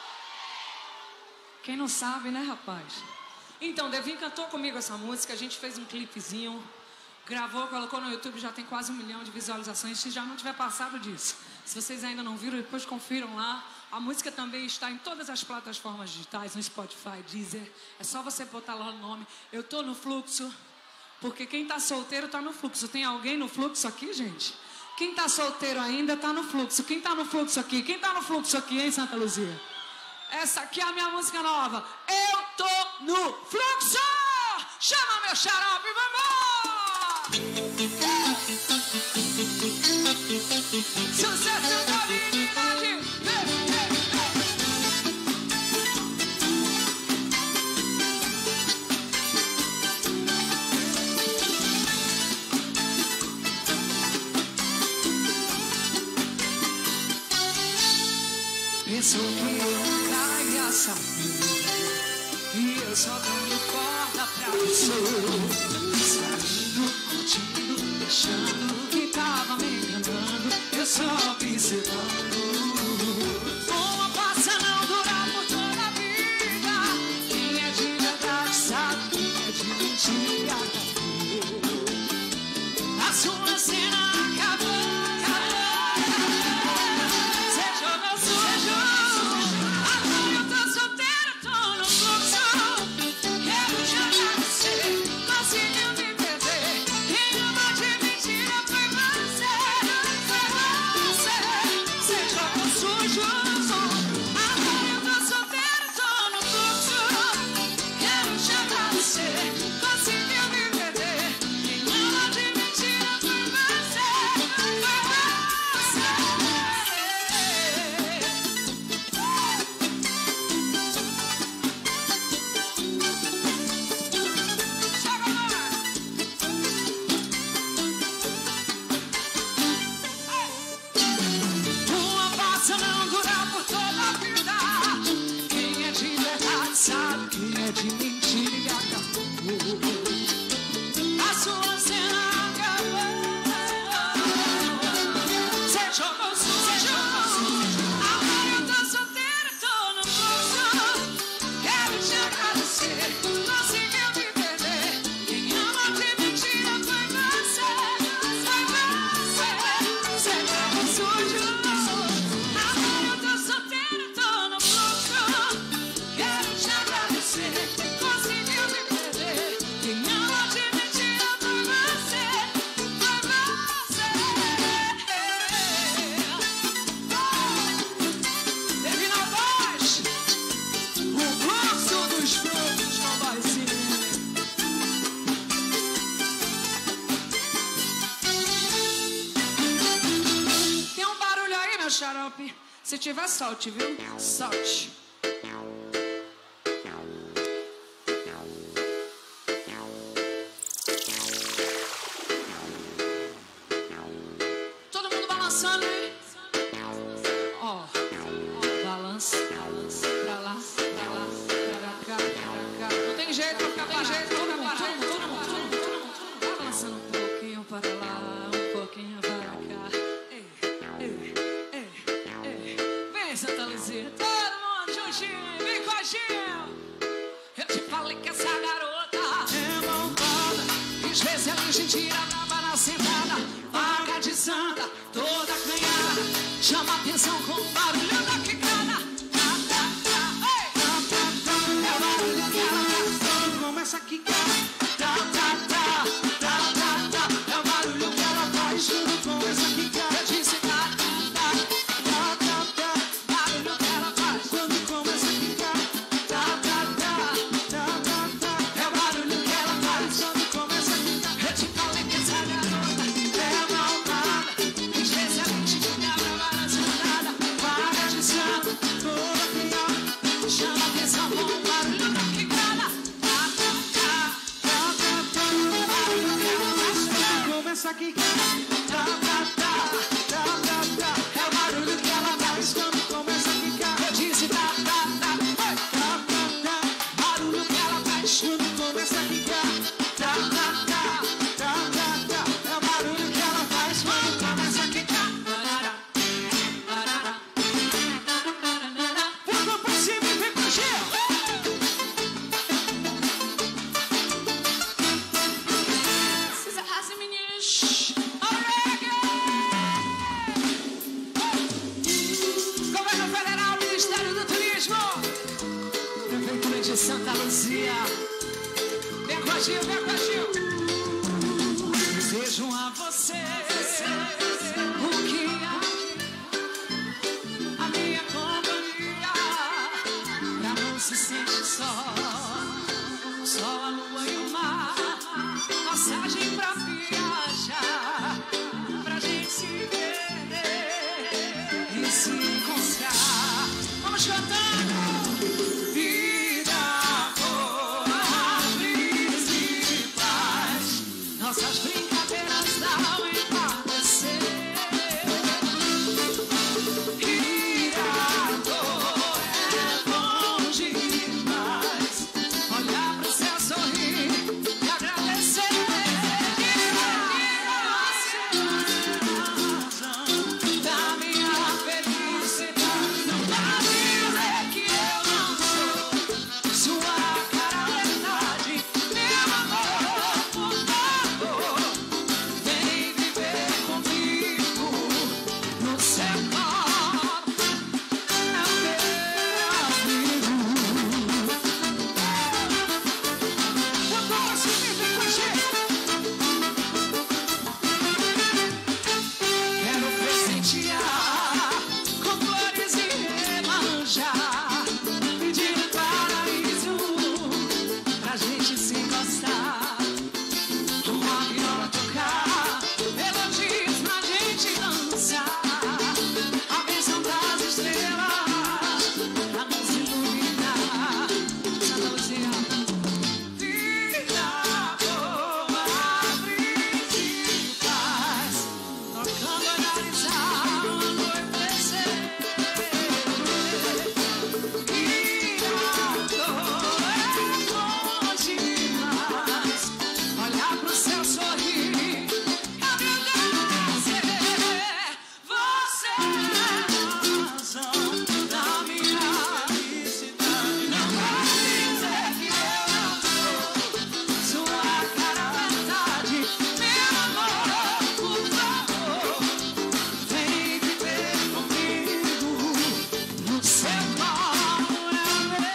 Quem não sabe, né, rapaz? Então, Devi cantou comigo essa música. A gente fez um clipezinho, gravou, colocou no YouTube. Já tem quase 1 milhão de visualizações. Se já não tiver passado disso, se vocês ainda não viram, depois confiram lá. A música também está em todas as plataformas digitais, no Spotify, Deezer. É só você botar lá o nome. Eu tô no fluxo, porque quem tá solteiro tá no fluxo. Tem alguém no fluxo aqui, gente? Quem tá solteiro ainda tá no fluxo. Quem tá no fluxo aqui? Quem tá no fluxo aqui, hein, Santa Luzia? Essa aqui é a minha música nova. Eu tô no fluxo! Chama meu xarope, vamos! Sucesso da dignidade! Pensou que eu nunca ia saber, e eu só dando corda pra você. Saindo, curtindo, deixando que tava me enganando, eu só observando. Uma passa não dura por toda a vida. Quem é de verdade sabe, quem é de mentira acabou. A sua cena acabou. Agora eu tô solteiro, tô no fluxo. Quero te agradecer. Se tiver, solte, viu? Solte. Todo mundo balançando, hein? Ó, balança, balança, pra lá, pra lá, pra cá. Não tem jeito, não ficar parado. Todo mundo vai balançando um pouquinho para lá, um pouquinho para cá. Vem, Santa Luzia, todo mundo juntinho, vem com a gente. Eu te falei que essa garota é malvada, às vezes ela mentira, brava na sentada, vaga de santa, toda canhada, chama atenção com o barulho da quicada. É o barulho que ela faz quando começa a quicar. É o barulho que ela faz quando começa a quicar. Eu disse barulho que ela faz quando começa a quicar. É o barulho que ela faz quando começa a quicar. Eu te falei que essa garota é malvada, às vezes a gente fica brava na sentada, vaga de santo, toda criada, chama atenção com o barulho da quicada. Começa a quicar. É o barulho que ela faz quando começa a quicar. Eu disse barulho que ela faz quando começa a quicar. É o barulho que ela faz quando começa a quicar. Pula pra cima e vem com gelo. As meninas. Governo Federal, Ministério do Turismo, Prefeitura de Santa Luzia. Vem com a Gil, vem com a Gil. Desejo a você o que a minha companhia, pra não se sentir só a lua e o mar, passagem pra viajar, pra gente se ver e se encontrar. Vamos cantando. Vida, flores e paz, nossas brincadeiras ao entardecer. Ir à dor é bom demais, olhar pro céu, sorrir e agradecer. Da minha felicidade, não dá dizer que eu não sou sua cara verdade. Meu amor, por favor, vem viver comigo no seu colo, é o meu amigo. Agora sim, vem com a gente. Quero presentear com flores e remanjar, pedir um paraíso pra gente se encostar, uma viola tocar, melodias pra gente dançar, a bênção das estrelas pra nos iluminar. Santa Luzia. Vida, flores e paz, tocando a analisar o anoitecer. Ir à dor é bom demais, olhar pro céu, sorrir e agradecer. Você é a razão da minha felicidade. Não vai dizer que eu não sou sua cara verdade. Meu amor, por favor, vem viver comigo no seu colo, é o meu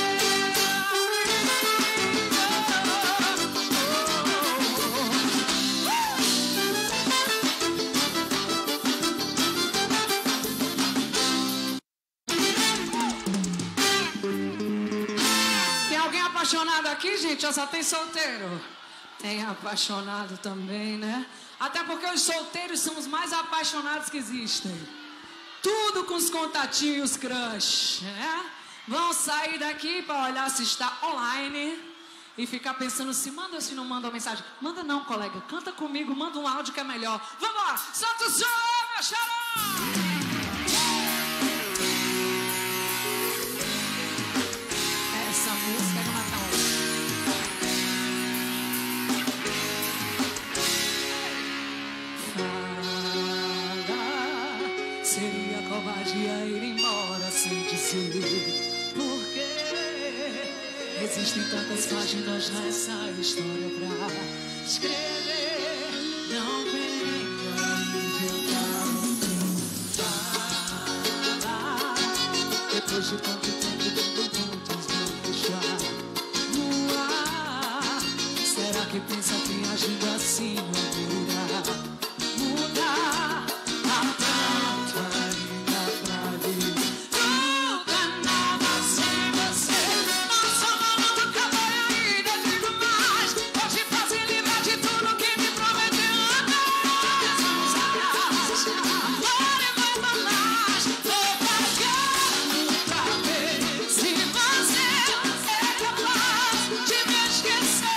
Tem alguém apaixonado aqui, gente? Ou só tem solteiro? Tem apaixonado também, né? Até porque os solteiros são os mais apaixonados que existem. tudo com os contatinhos e os crush, né? Vão sair daqui para olhar se está online e ficar pensando se manda ou se não manda uma mensagem. Manda não, colega, canta comigo, manda um áudio que é melhor. Vamos lá, solta o som, meu xará! Essa música é do Natal. Fala, seria covardia ir embora sem dizer por quê. Existem tantas páginas nessa história pra escrever. Não venha inventar um fim. Fala, depois de tanto tempo no ar. Será que pensa que agindo assim não mudar? Há tanto ainda pra vir. Tudo é nada sem você. Nossa mão nunca vai ainda, digo mais. Vou te fazer lembrar de tudo que me prometeu anos atrás. Agora vai mais. Vou pagando pra ver se você é capaz de me esquecer.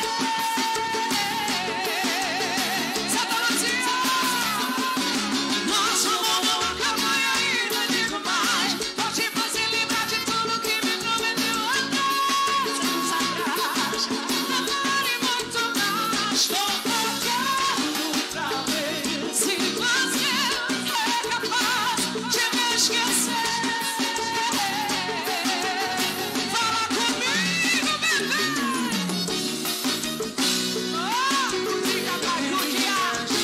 Santa Luzia! Nosso amor nunca vai ainda, digo mais. Vou te fazer lembrar de tudo que me prometeu anos atrás. Agora e muito mais. Estou pagando pra ver se você é capaz de me esquecer. Fala comigo, bebê. Oh, fica barulhado.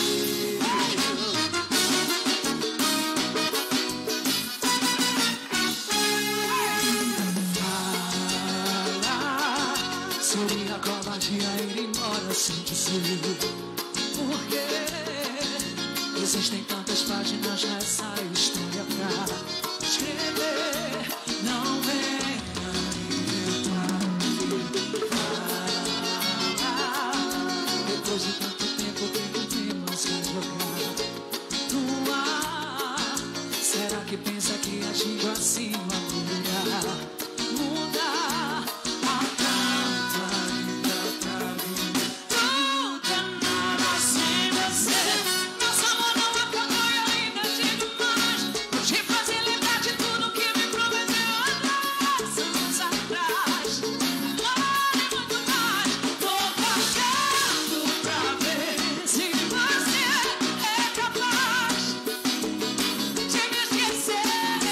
Fala, seria covardia ir embora sem dizer por quê. Existem tantas páginas nessa história pra escrever. Não venha inventar. Fala, depois de tanto tempo que podemos jogar no ar. Será que pensa que agindo assim vai mudar? Mudar. Há tanto ainda pra vir. Tudo é nada sem você. Nosso amor não acabou e ainda digo mais. Vou te fazer lembrar de tudo que me prometeu anos atrás. Agora e muito mais. Vou pagando pra ver se você é capaz de me esquecer.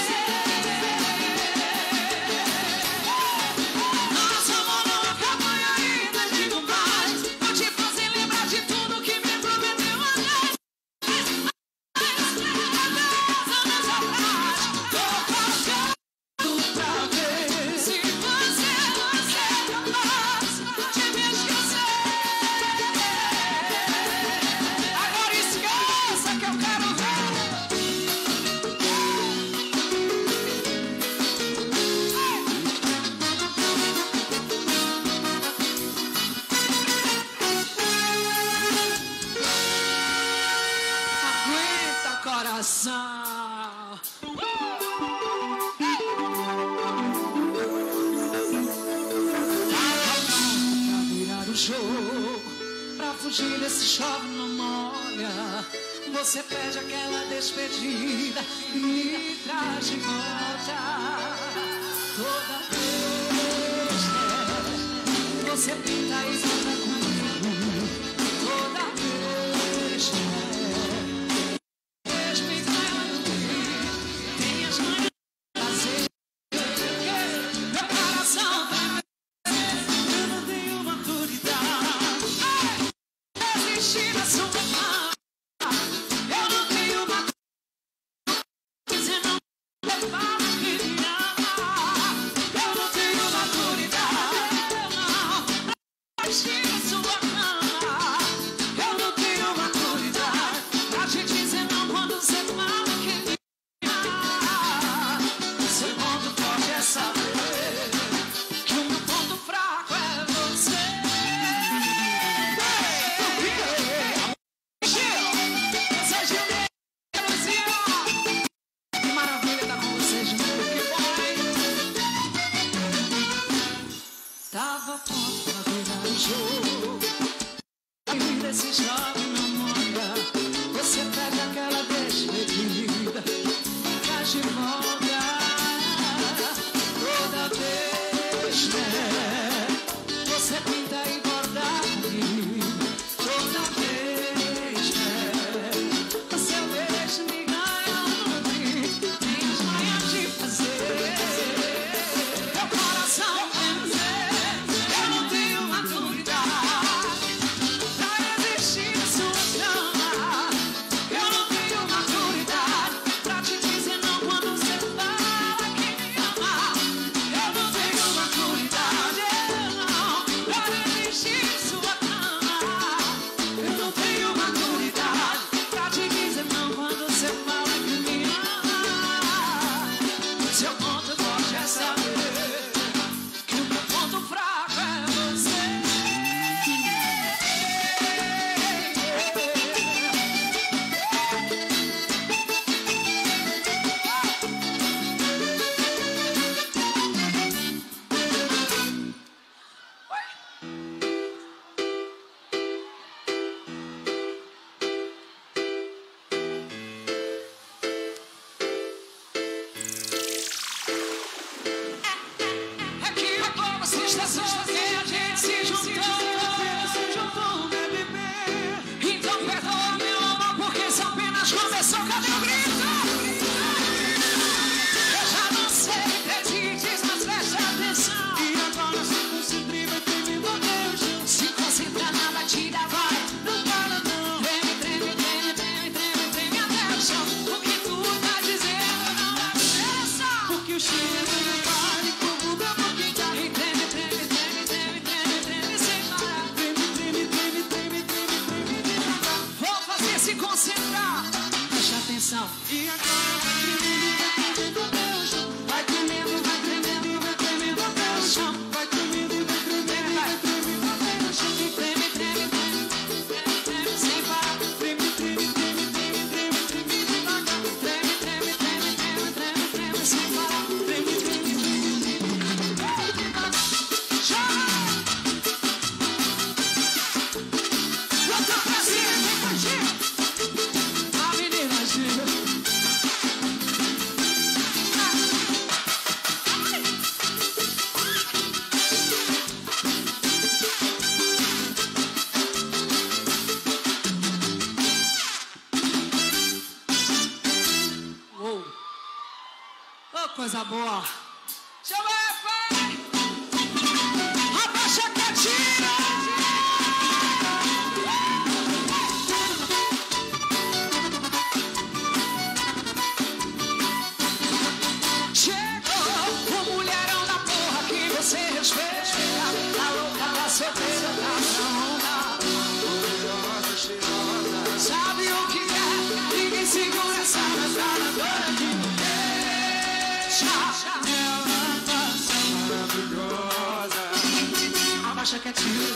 Nosso amor não acabou e ainda digo mais. Vou te fazer lembrar de tudo que me prometeu anos atrás. Vou pagando pra ver se você é capaz de me esquecer. Agora esqueça que eu quero ver. Aguenta, coração. Pra virar o jogo, pra fugir desse chove não molha. Você pede aquela despedida e me traz de volta. Toda vez você pinta e canta comigo. Toda vez me tem as manhãs de fazer. Meu coração tá. Eu não tenho maturidade. Resistir a sua mão. Eu não tenho maturidade. Você não levar a me amar. Eu não tenho maturidade. Não. Resistir a sua cama. Eu não tenho maturidade pra te dizer não quando você fala que me ama. Seu ponto forte é saber que o meu ponto fraco é você. coisa boa. Chama aí, pai. Abaixa que atira. Chegou o mulherão da porra que você respeita. A louca da solteira da onda. Poderosa, cheirosa. Sabe o que é? Ninguém segura essa metralhadora de mulher. Ela passa maravilhosa. Abaixa quietinho.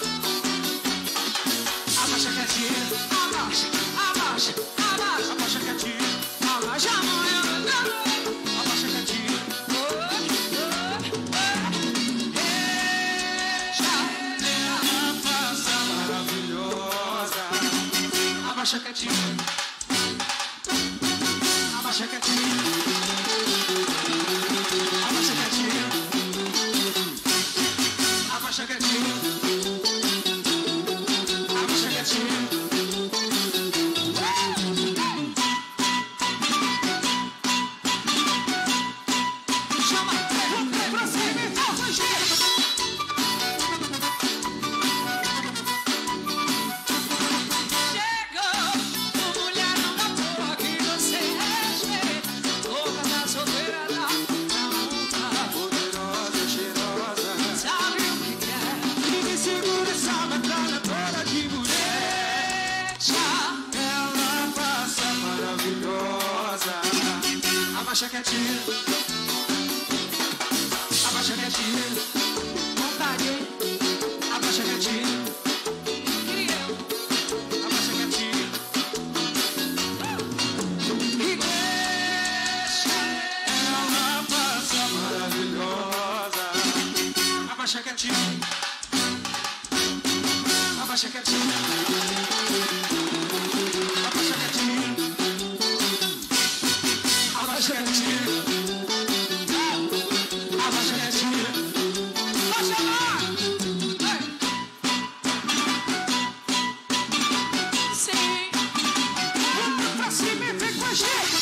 Abaixa quietinho. Abaixa, abaixa, abaixa. Abaixa quietinho. Abaixa a mão. Abaixa quietinho. Ela passa maravilhosa. Abaixa quietinho. Abaixa quietinho. Abaixa quietinho. Abaixa quietinho. Abaixa quietinho. Chama, vem pra cima e faz o giro. Chegou o mulherão da porra que você respeita. Louca da solteira da onda. Poderosa, cheirosa. Sabe o que é? Ninguém segura essa metralhadora de mulher. Ela passa maravilhosa. Abaixa quietinho. Abaixa quietinho. Vontade. Abaixa quietinho. Queria eu. Abaixa quietinho. E deixa. Ela passa maravilhosa. Abaixa quietinho. Abaixa quietinho. Abaixa quietinho. Abaixa quietinho. Abaixa quietinho. Abaixa lá. Sim. Pra cima e vem com a gente.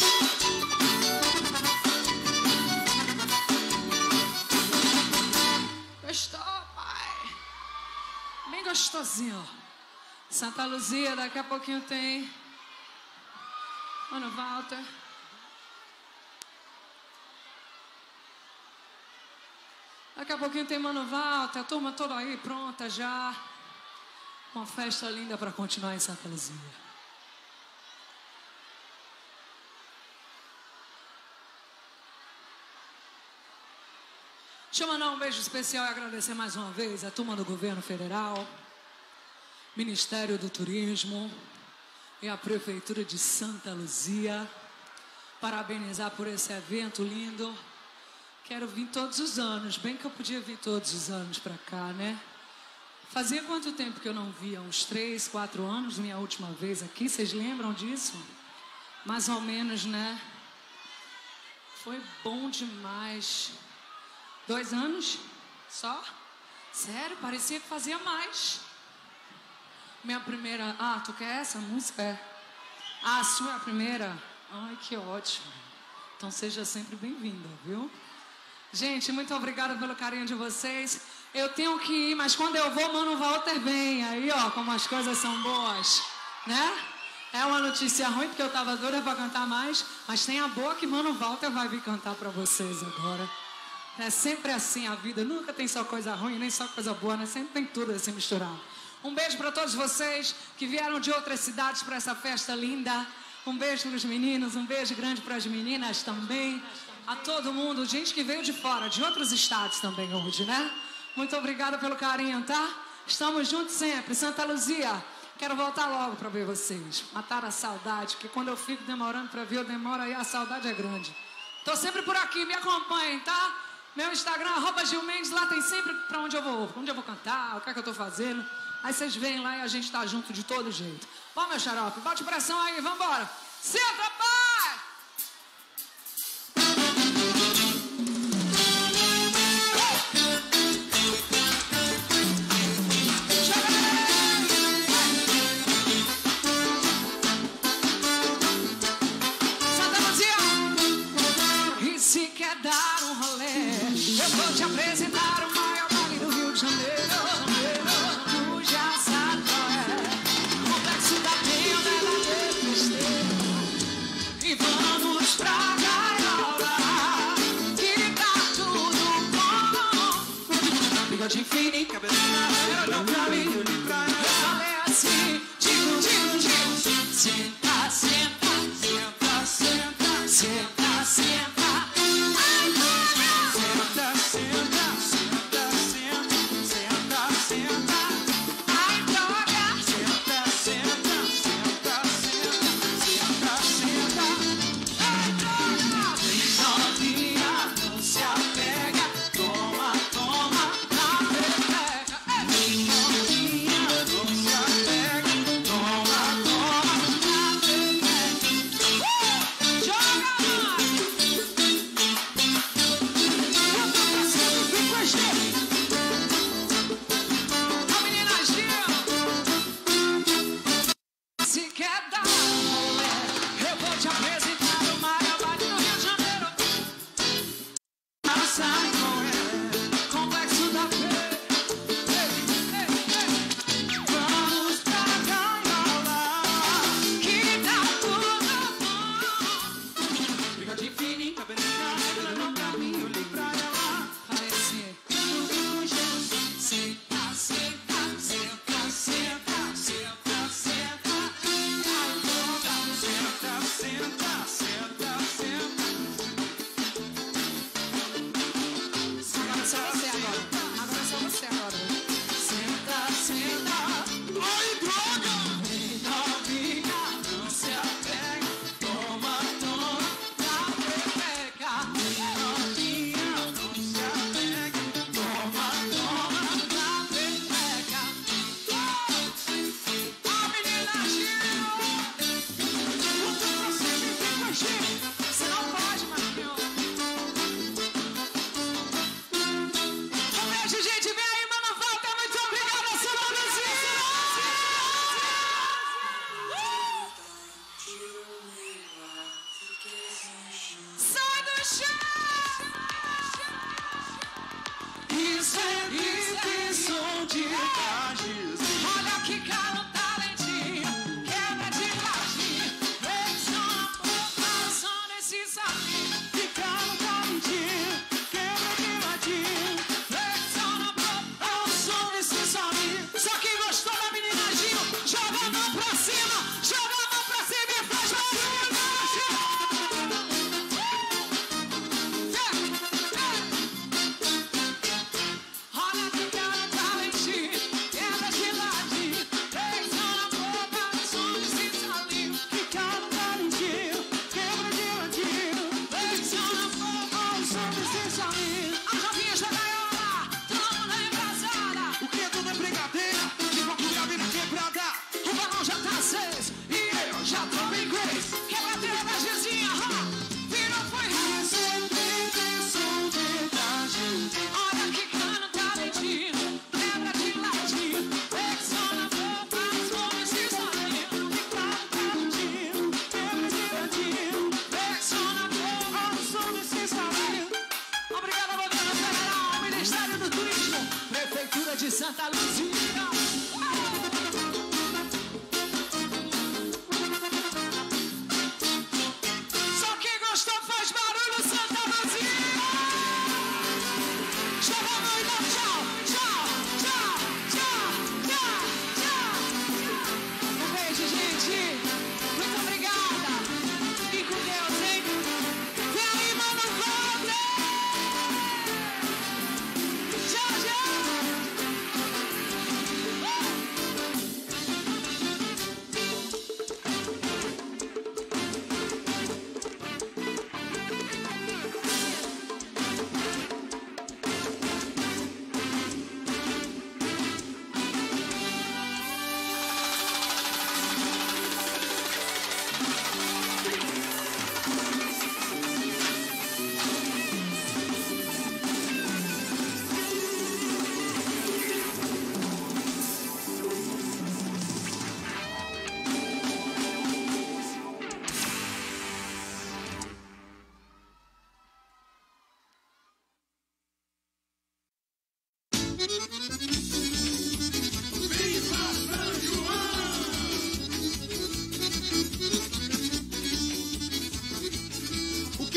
Gostou, pai? Bem gostosinho. Santa Luzia, daqui a pouquinho tem Mano Walter. Daqui a pouquinho tem Mano Walter, a turma toda aí pronta já. Uma festa linda para continuar em Santa Luzia. Deixa eu mandar um beijo especial e agradecer mais uma vez a turma do Governo Federal, Ministério do Turismo e a Prefeitura de Santa Luzia. Parabenizar por esse evento lindo. Quero vir todos os anos, bem que eu podia vir todos os anos para cá, né? Fazia quanto tempo que eu não via? Uns 3, 4 anos, minha última vez aqui. Vocês lembram disso? Mais ou menos, né? Foi bom demais. 2 anos? Só? Sério? Parecia que fazia mais. Minha primeira... Ah, tu quer essa música? É. Ah, a sua é a primeira? Ai, que ótimo. Então seja sempre bem-vinda, viu? Gente, muito obrigada pelo carinho de vocês. Eu tenho que ir, mas quando eu vou, Mano Walter vem. Aí, ó, como as coisas são boas, né? É uma notícia ruim, porque eu tava doida pra cantar mais, mas tem a boa que Mano Walter vai vir cantar pra vocês agora. É sempre assim a vida, nunca tem só coisa ruim, nem só coisa boa, né? Sempre tem tudo assim misturado. Um beijo pra todos vocês que vieram de outras cidades pra essa festa linda. Um beijo pros meninos, um beijo grande pras meninas também. A todo mundo, gente que veio de fora, de outros estados também hoje, né? Muito obrigada pelo carinho, tá? Estamos juntos sempre. Santa Luzia, quero voltar logo para ver vocês. Matar a saudade, porque quando eu fico demorando para ver, eu demoro aí, a saudade é grande. Tô sempre por aqui, me acompanhem, tá? Meu Instagram, @GilMendes, lá tem sempre para onde eu vou cantar, o que é que eu tô fazendo. Aí vocês vêm lá e a gente tá junto de todo jeito. Ó, meu xarope, bote pressão aí, vambora. Senta, pai! Santa Luzia! E se quer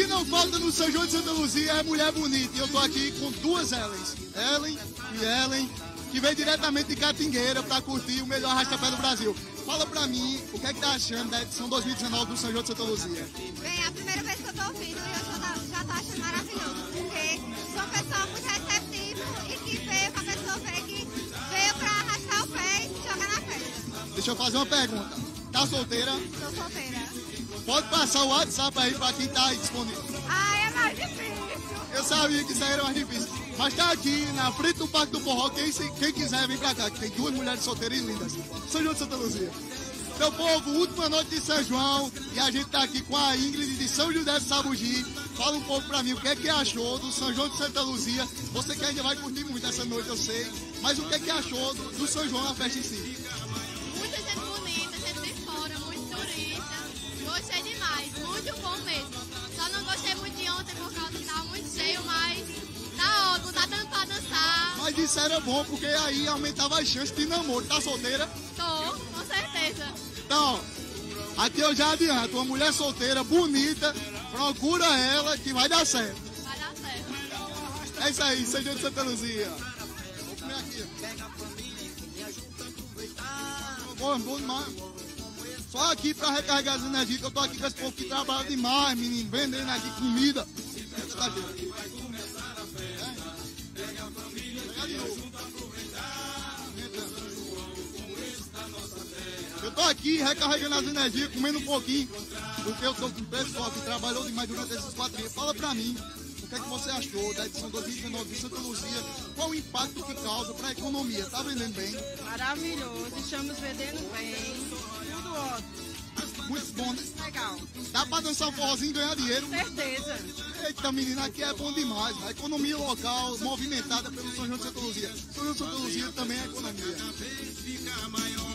que não falta no São João de Santa Luzia é mulher bonita. E eu tô aqui com duas Ellens. Ellen e Ellen, que veio diretamente de Catingueira pra curtir o melhor arrasta-pé do Brasil. Fala pra mim, o que é que tá achando da edição 2019 do São João de Santa Luzia? Bem, é a primeira vez que eu tô ouvindo e eu já tô achando maravilhoso, porque sou uma pessoa muito receptiva e que veio com a pessoa que veio pra arrastar o pé e se jogar na festa. Deixa eu fazer uma pergunta. Tá solteira? Sou solteira. Pode passar o WhatsApp aí pra quem tá aí disponível. Ai, é mais difícil. Eu sabia que isso aí era mais difícil. Mas tá aqui, na frente do Parque do Forró, quem quiser vem pra cá, que tem duas mulheres solteiras e lindas. São João de Santa Luzia. Meu povo, última noite de São João, e a gente tá aqui com a Ingrid de São José de Sabugi. Fala um pouco pra mim o que é que achou do São João de Santa Luzia. Você que ainda vai curtir muito essa noite, eu sei. Mas o que é que achou do São João, a festa em si? Muita gente bonita, gente de fora, muito turista. Gostei demais, muito bom mesmo. Só não gostei muito de ontem por causa que tava muito cheio, mas tá ótimo, tá dando pra dançar. Mas isso era bom, porque aí aumentava as chances de namoro. Tá solteira? Tô, com certeza. Então, aqui eu já adianto, uma mulher solteira, bonita, procura ela que vai dar certo. Vai dar certo. É isso aí, São João de Santa Luzia. Vou comer aqui. Bom demais. Só aqui pra recarregar as energias, que eu tô aqui com esse povo que trabalha demais, menino, vendendo aqui comida. Tá, gente? Eu tô aqui recarregando as energias, comendo um pouquinho, porque eu tô com o pessoal que trabalhou demais durante esses 4 dias. Fala pra mim, o que é que você achou da edição 2019 de Santa Luzia? Qual o impacto que causa pra economia? Tá vendendo bem? Maravilhoso, estamos vendendo bem, tudo ótimo. Muito bom, né? Legal. Dá pra dançar um forrozinho e ganhar dinheiro? Certeza. Eita, menina, aqui é bom demais. A economia local movimentada pelo São João de Santa Luzia. São João de Santa Luzia também é economia.